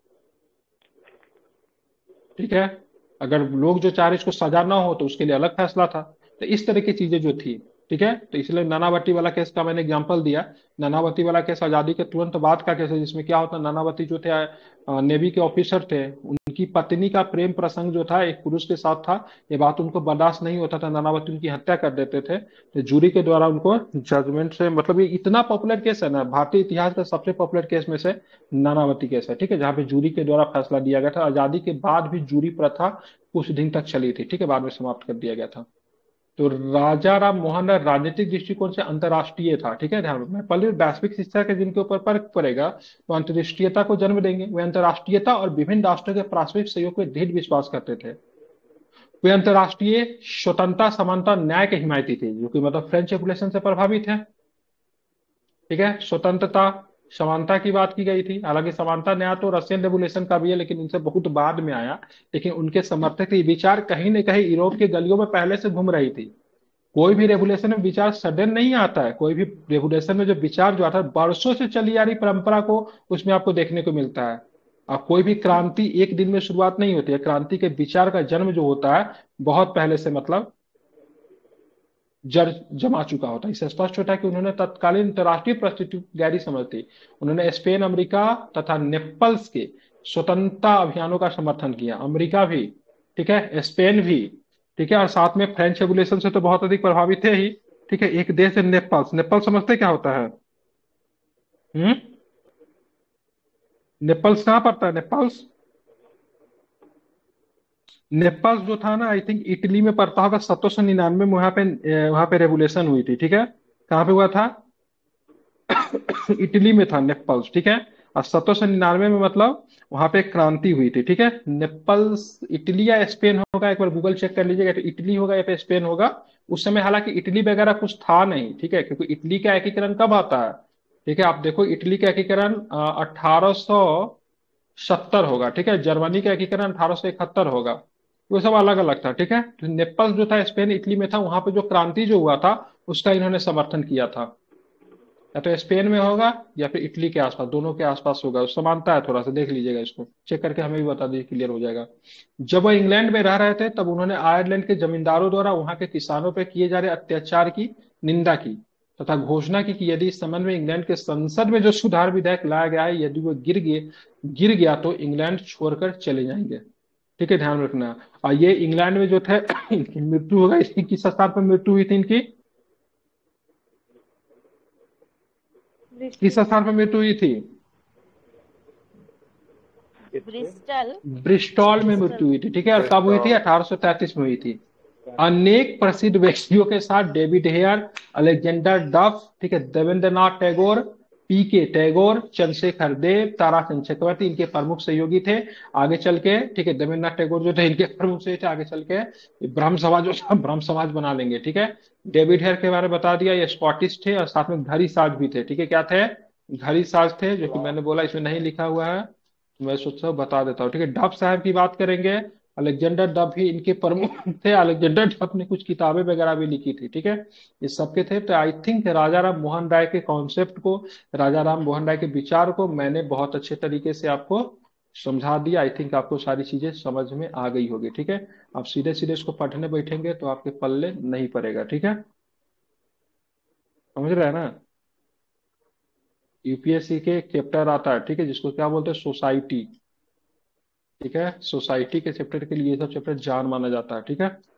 ठीक है। अगर लोग जो चाह रहे इसको सजा ना हो तो उसके लिए अलग फैसला था। तो इस तरह की चीजें जो थी, ठीक है। तो इसलिए नानावती वाला केस का मैंने एग्जांपल दिया। नानावती वाला केस आजादी के तुरंत बाद का केस है, जिसमें क्या होता, नानावती जो थे अ, नेवी के ऑफिसर थे, उनकी पत्नी का प्रेम प्रसंग जो था एक पुरुष के साथ था। ये बात उनको बर्दाश्त नहीं होता था, नानावती उनकी हत्या कर देते थे। तो जूरी के द्वारा उनको जजमेंट से, मतलब ये इतना पॉपुलर केस है ना, भारतीय इतिहास का सबसे पॉपुलर केस में से नानावती केस है, ठीक है, जहाँ पे जूरी के द्वारा फैसला दिया गया था। आजादी के बाद भी जूरी प्रथा कुछ दिन तक चली थी, ठीक है, बाद में समाप्त कर दिया गया था। तो राजा राम मोहन राय राजनीतिक दृष्टिकोण से अंतर्राष्ट्रीय था, ठीक है, ध्यान रखना। पहले वैश्विक शिक्षा के जिनके ऊपर फर्क पड़ेगा वो अंतर्राष्ट्रीयता को जन्म देंगे। वे अंतर्राष्ट्रीयता और विभिन्न राष्ट्रों के पारस्परिक सहयोग में दृढ़ विश्वास करते थे। वे अंतर्राष्ट्रीय स्वतंत्रता, समानता, न्याय के हिमायती थे, जो कि मतलब फ्रेंच रेवोल्यूशन से प्रभावित है, ठीक है। स्वतंत्रता, समानता की बात की गई थी। हालांकि समानता न्याय तो रशियन रेवोल्यूशन का भी है, लेकिन इनसे बहुत बाद में आया। लेकिन उनके समर्थक के विचार कहीं न कहीं यूरोप के गलियों में पहले से घूम रही थी। कोई भी रेवोल्यूशन में विचार सडन नहीं आता है, कोई भी रेवोल्यूशन में जो विचार जो आता है, बरसों से चली आ रही परंपरा को उसमें आपको देखने को मिलता है। और कोई भी क्रांति एक दिन में शुरुआत नहीं होती है, क्रांति के विचार का जन्म जो होता है बहुत पहले से मतलब जड़ जमा चुका होता है। इससे स्पष्ट होता है कि उन्होंने तत्कालीन अंतर्राष्ट्रीय परिस्थिति को गहरी समझ थी। उन्होंने स्पेन, अमेरिका तथा नेपल्स के स्वतंत्रता अभियानों का समर्थन किया। अमेरिका भी, ठीक है, स्पेन भी, ठीक है, और साथ में फ्रेंच रेवोल्यूशन से तो बहुत अधिक प्रभावित है ही, ठीक है। एक देश है नेपाल। नेपाल समझते क्या होता है? हम्म नेपाल्स कहाँ पड़ता है? नेपाल्स, नेपाल जो था ना, आई थिंक इटली में पड़ता होगा। सत्रह सौ निन्यानवे में वहां पे वहां पे रेवोल्यूशन हुई थी, ठीक है। कहाँ पे हुआ था? इटली में था नेपाल, ठीक है। और सत्रह सौ निन्यानवे में मतलब वहां पे एक क्रांति हुई थी, ठीक है। नेपाल, इटली या स्पेन होगा, एक बार गूगल चेक कर लीजिएगा, तो इटली होगा या फिर स्पेन होगा। उस समय हालांकि इटली वगैरह कुछ था नहीं, ठीक है, क्योंकि इटली का एकीकरण कब आता है, ठीक है। आप देखो इटली का एकीकरण अठारह सौ सत्तर होगा, ठीक है। जर्मनी का एकीकरण अठारह सौ इकहत्तर होगा। वो सब अलग अलग था, ठीक है। तो नेपाल जो था स्पेन इटली में था, वहां पे जो क्रांति जो हुआ था उसका इन्होंने समर्थन किया था। या तो स्पेन में होगा या फिर इटली के आसपास, दोनों के आसपास होगा। समानता है, थोड़ा सा देख लीजिएगा, इसको चेक करके हमें भी बता दीजिए, क्लियर हो जाएगा। जब वो इंग्लैंड में रह रहे थे तब उन्होंने आयरलैंड के जमींदारों द्वारा वहां के किसानों पर किए जा रहे अत्याचार की निंदा की तथा घोषणा की कि यदि इस संबंध में इंग्लैंड के संसद में जो सुधार विधेयक लाया गया है यदि वो गिर गए गिर गया तो इंग्लैंड छोड़कर चले जाएंगे। ठीक है, ध्यान रखना। और ये इंग्लैंड में जो थे इनकी मृत्यु हो गई, किस स्थान पर मृत्यु हुई थी इनकी, किस स्थान पर मृत्यु हुई थी, ब्रिस्टल। ब्रिस्टॉल में मृत्यु हुई थी। ठीक है, और कब हुई थी, अठारह सौ तैंतीस में हुई थी। अनेक प्रसिद्ध व्यक्तियों के साथ डेविड हेयर, अलेक्जेंडर डफ, ठीक है, देवेंद्रनाथ टैगोर, पी के टैगोर, चंद्रशेखर देव, ताराचंद चक्रवर्ती इनके प्रमुख सहयोगी थे। आगे चल के, ठीक है, देवेंद्रनाथ टैगोर जो थे इनके प्रमुख सहयोगी थे। आगे चल के ब्रह्म समाज जो ब्रह्म समाज बना लेंगे। ठीक है, डेविड हेयर के बारे में बता दिया, ये स्कॉटिश थे और साथ में घड़ी साज भी थे। ठीक है, क्या थे, घड़ी साज थे, जो कि मैंने बोला इसमें नहीं लिखा हुआ है, मैं सोचा बता देता हूँ। ठीक है, डफ साहब की बात करेंगे, अलेक्जेंडर डफ भी इनके प्रमुख थे। अलेक्जेंडर डफ ने कुछ किताबें वगैरह भी लिखी थी। ठीक है, ये सबके थे। तो आई थिंक राजा राम मोहन राय के कॉन्सेप्ट को, राजा राम मोहन राय के विचार को मैंने बहुत अच्छे तरीके से आपको समझा दिया। आई थिंक आपको सारी चीजें समझ में आ गई होगी। ठीक है, आप सीधे सीधे इसको पढ़ने बैठेंगे तो आपके पल्ले नहीं पड़ेगा। ठीक है, समझ रहे हैं ना। यूपीएससी के एक चैप्टर आता है, ठीक है, जिसको क्या बोलते हैं, सोसाइटी। ठीक है, सोसाइटी के चैप्टर के लिए ये सब चैप्टर जान माना जाता है। ठीक है।